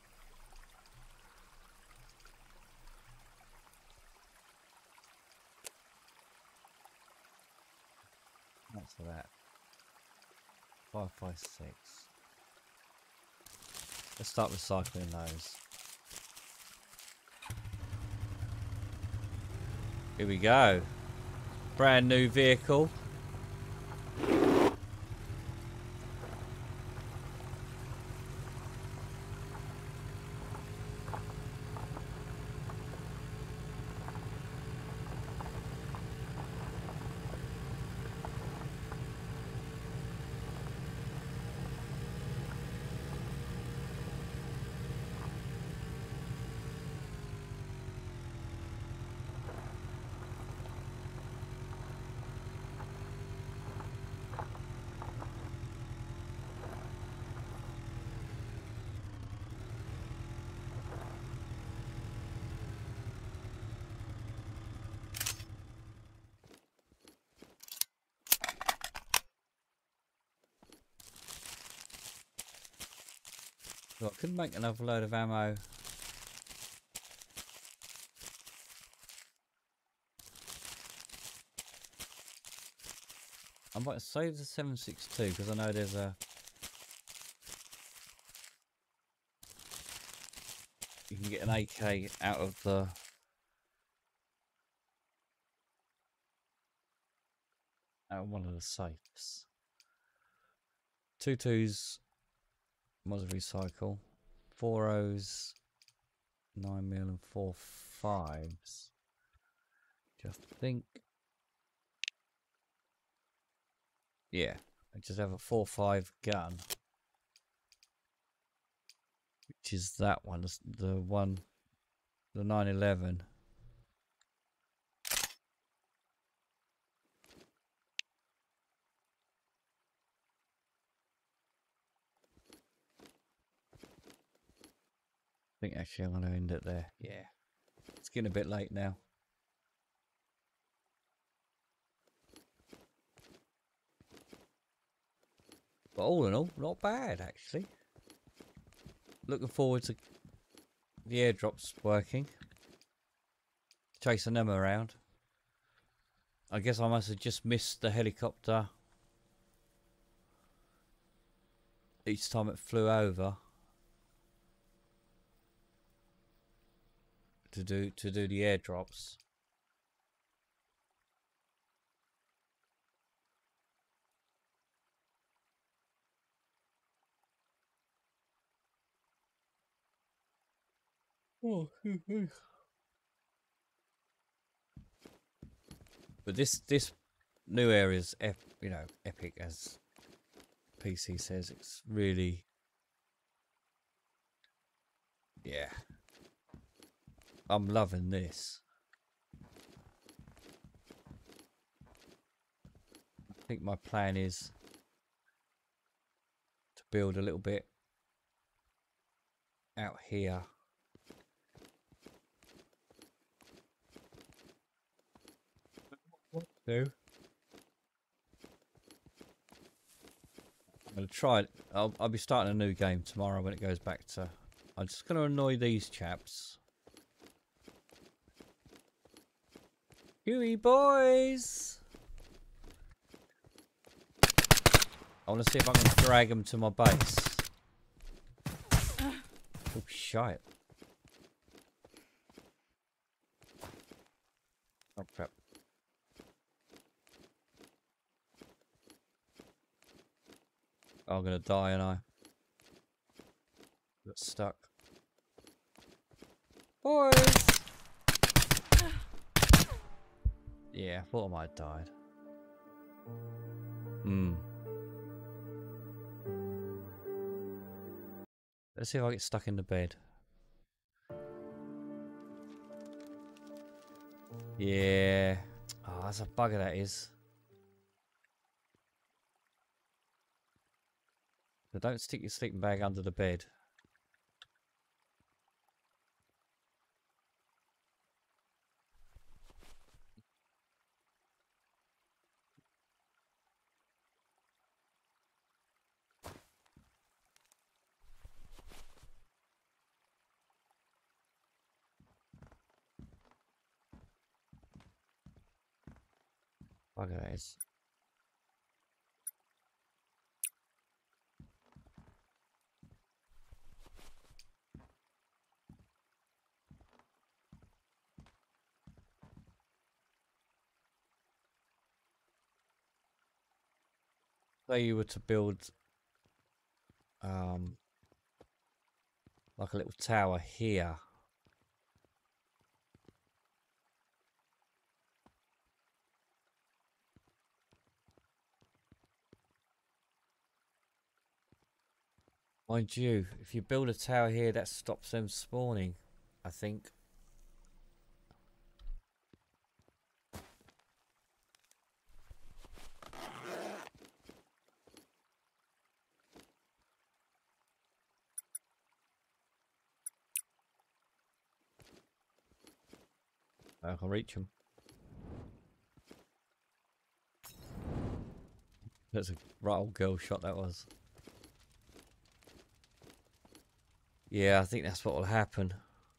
What's that? Five five six. Let's start recycling those. Here we go. Brand new vehicle. Well, I couldn't make another load of ammo. I might save the seven six two because I know there's a... You can get an A K out of the... out of one of the safes. Two twos... was recycle. Four O's... nine mil and four fives. Just think... Yeah, I just have a four five gun. Which is that one, the one, the nine eleven. I think actually I'm going to end it there. Yeah, it's getting a bit late now. But all in all, not bad actually. Looking forward to the airdrops working. Chasing them around. I guess I must have just missed the helicopter each time it flew over to do to do the airdrops. Oh, but this this new area is ep you know epic, as P C says. It's really, yeah, I'm loving this. I think my plan is to build a little bit out here. What to do? I'm gonna try it. I'll, I'll be starting a new game tomorrow when it goes back to. I'm just gonna annoy these chaps. Huey boys! I want to see if I can drag them to my base. Oh shite! Oh crap! I'm gonna die, and I got stuck. Boys! Yeah, I thought I might have died. Hmm. Let's see if I get stuck in the bed. Yeah. Oh, that's a bugger, that is. So don't stick your sleeping bag under the bed. Bugger, that is. say you were to build um like a little tower here. Mind you, if you build a tower here, that stops them spawning, I think. I can reach them. That's a right old girl shot, that was. Yeah, I think that's what will happen.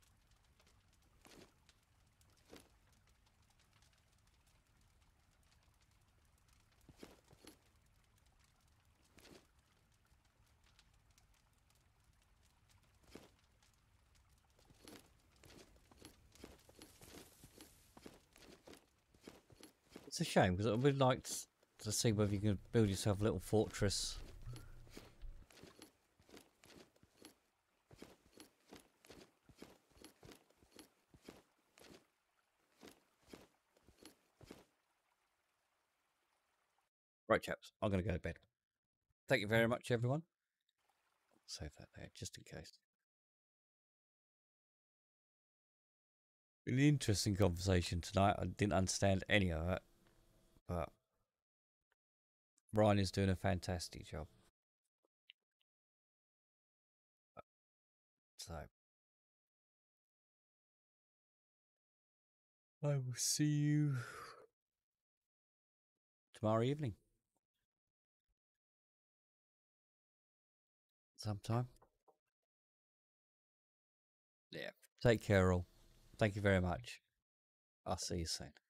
It's a shame because I would like to see whether you can build yourself a little fortress. Right, chaps, I'm going to go to bed. Thank you very much, everyone. Save that there, just in case. An interesting conversation tonight. I didn't understand any of it, but Ryan is doing a fantastic job. So, I will see you tomorrow evening. Sometime. Yeah. Take care, all. Thank you very much. I'll see you soon.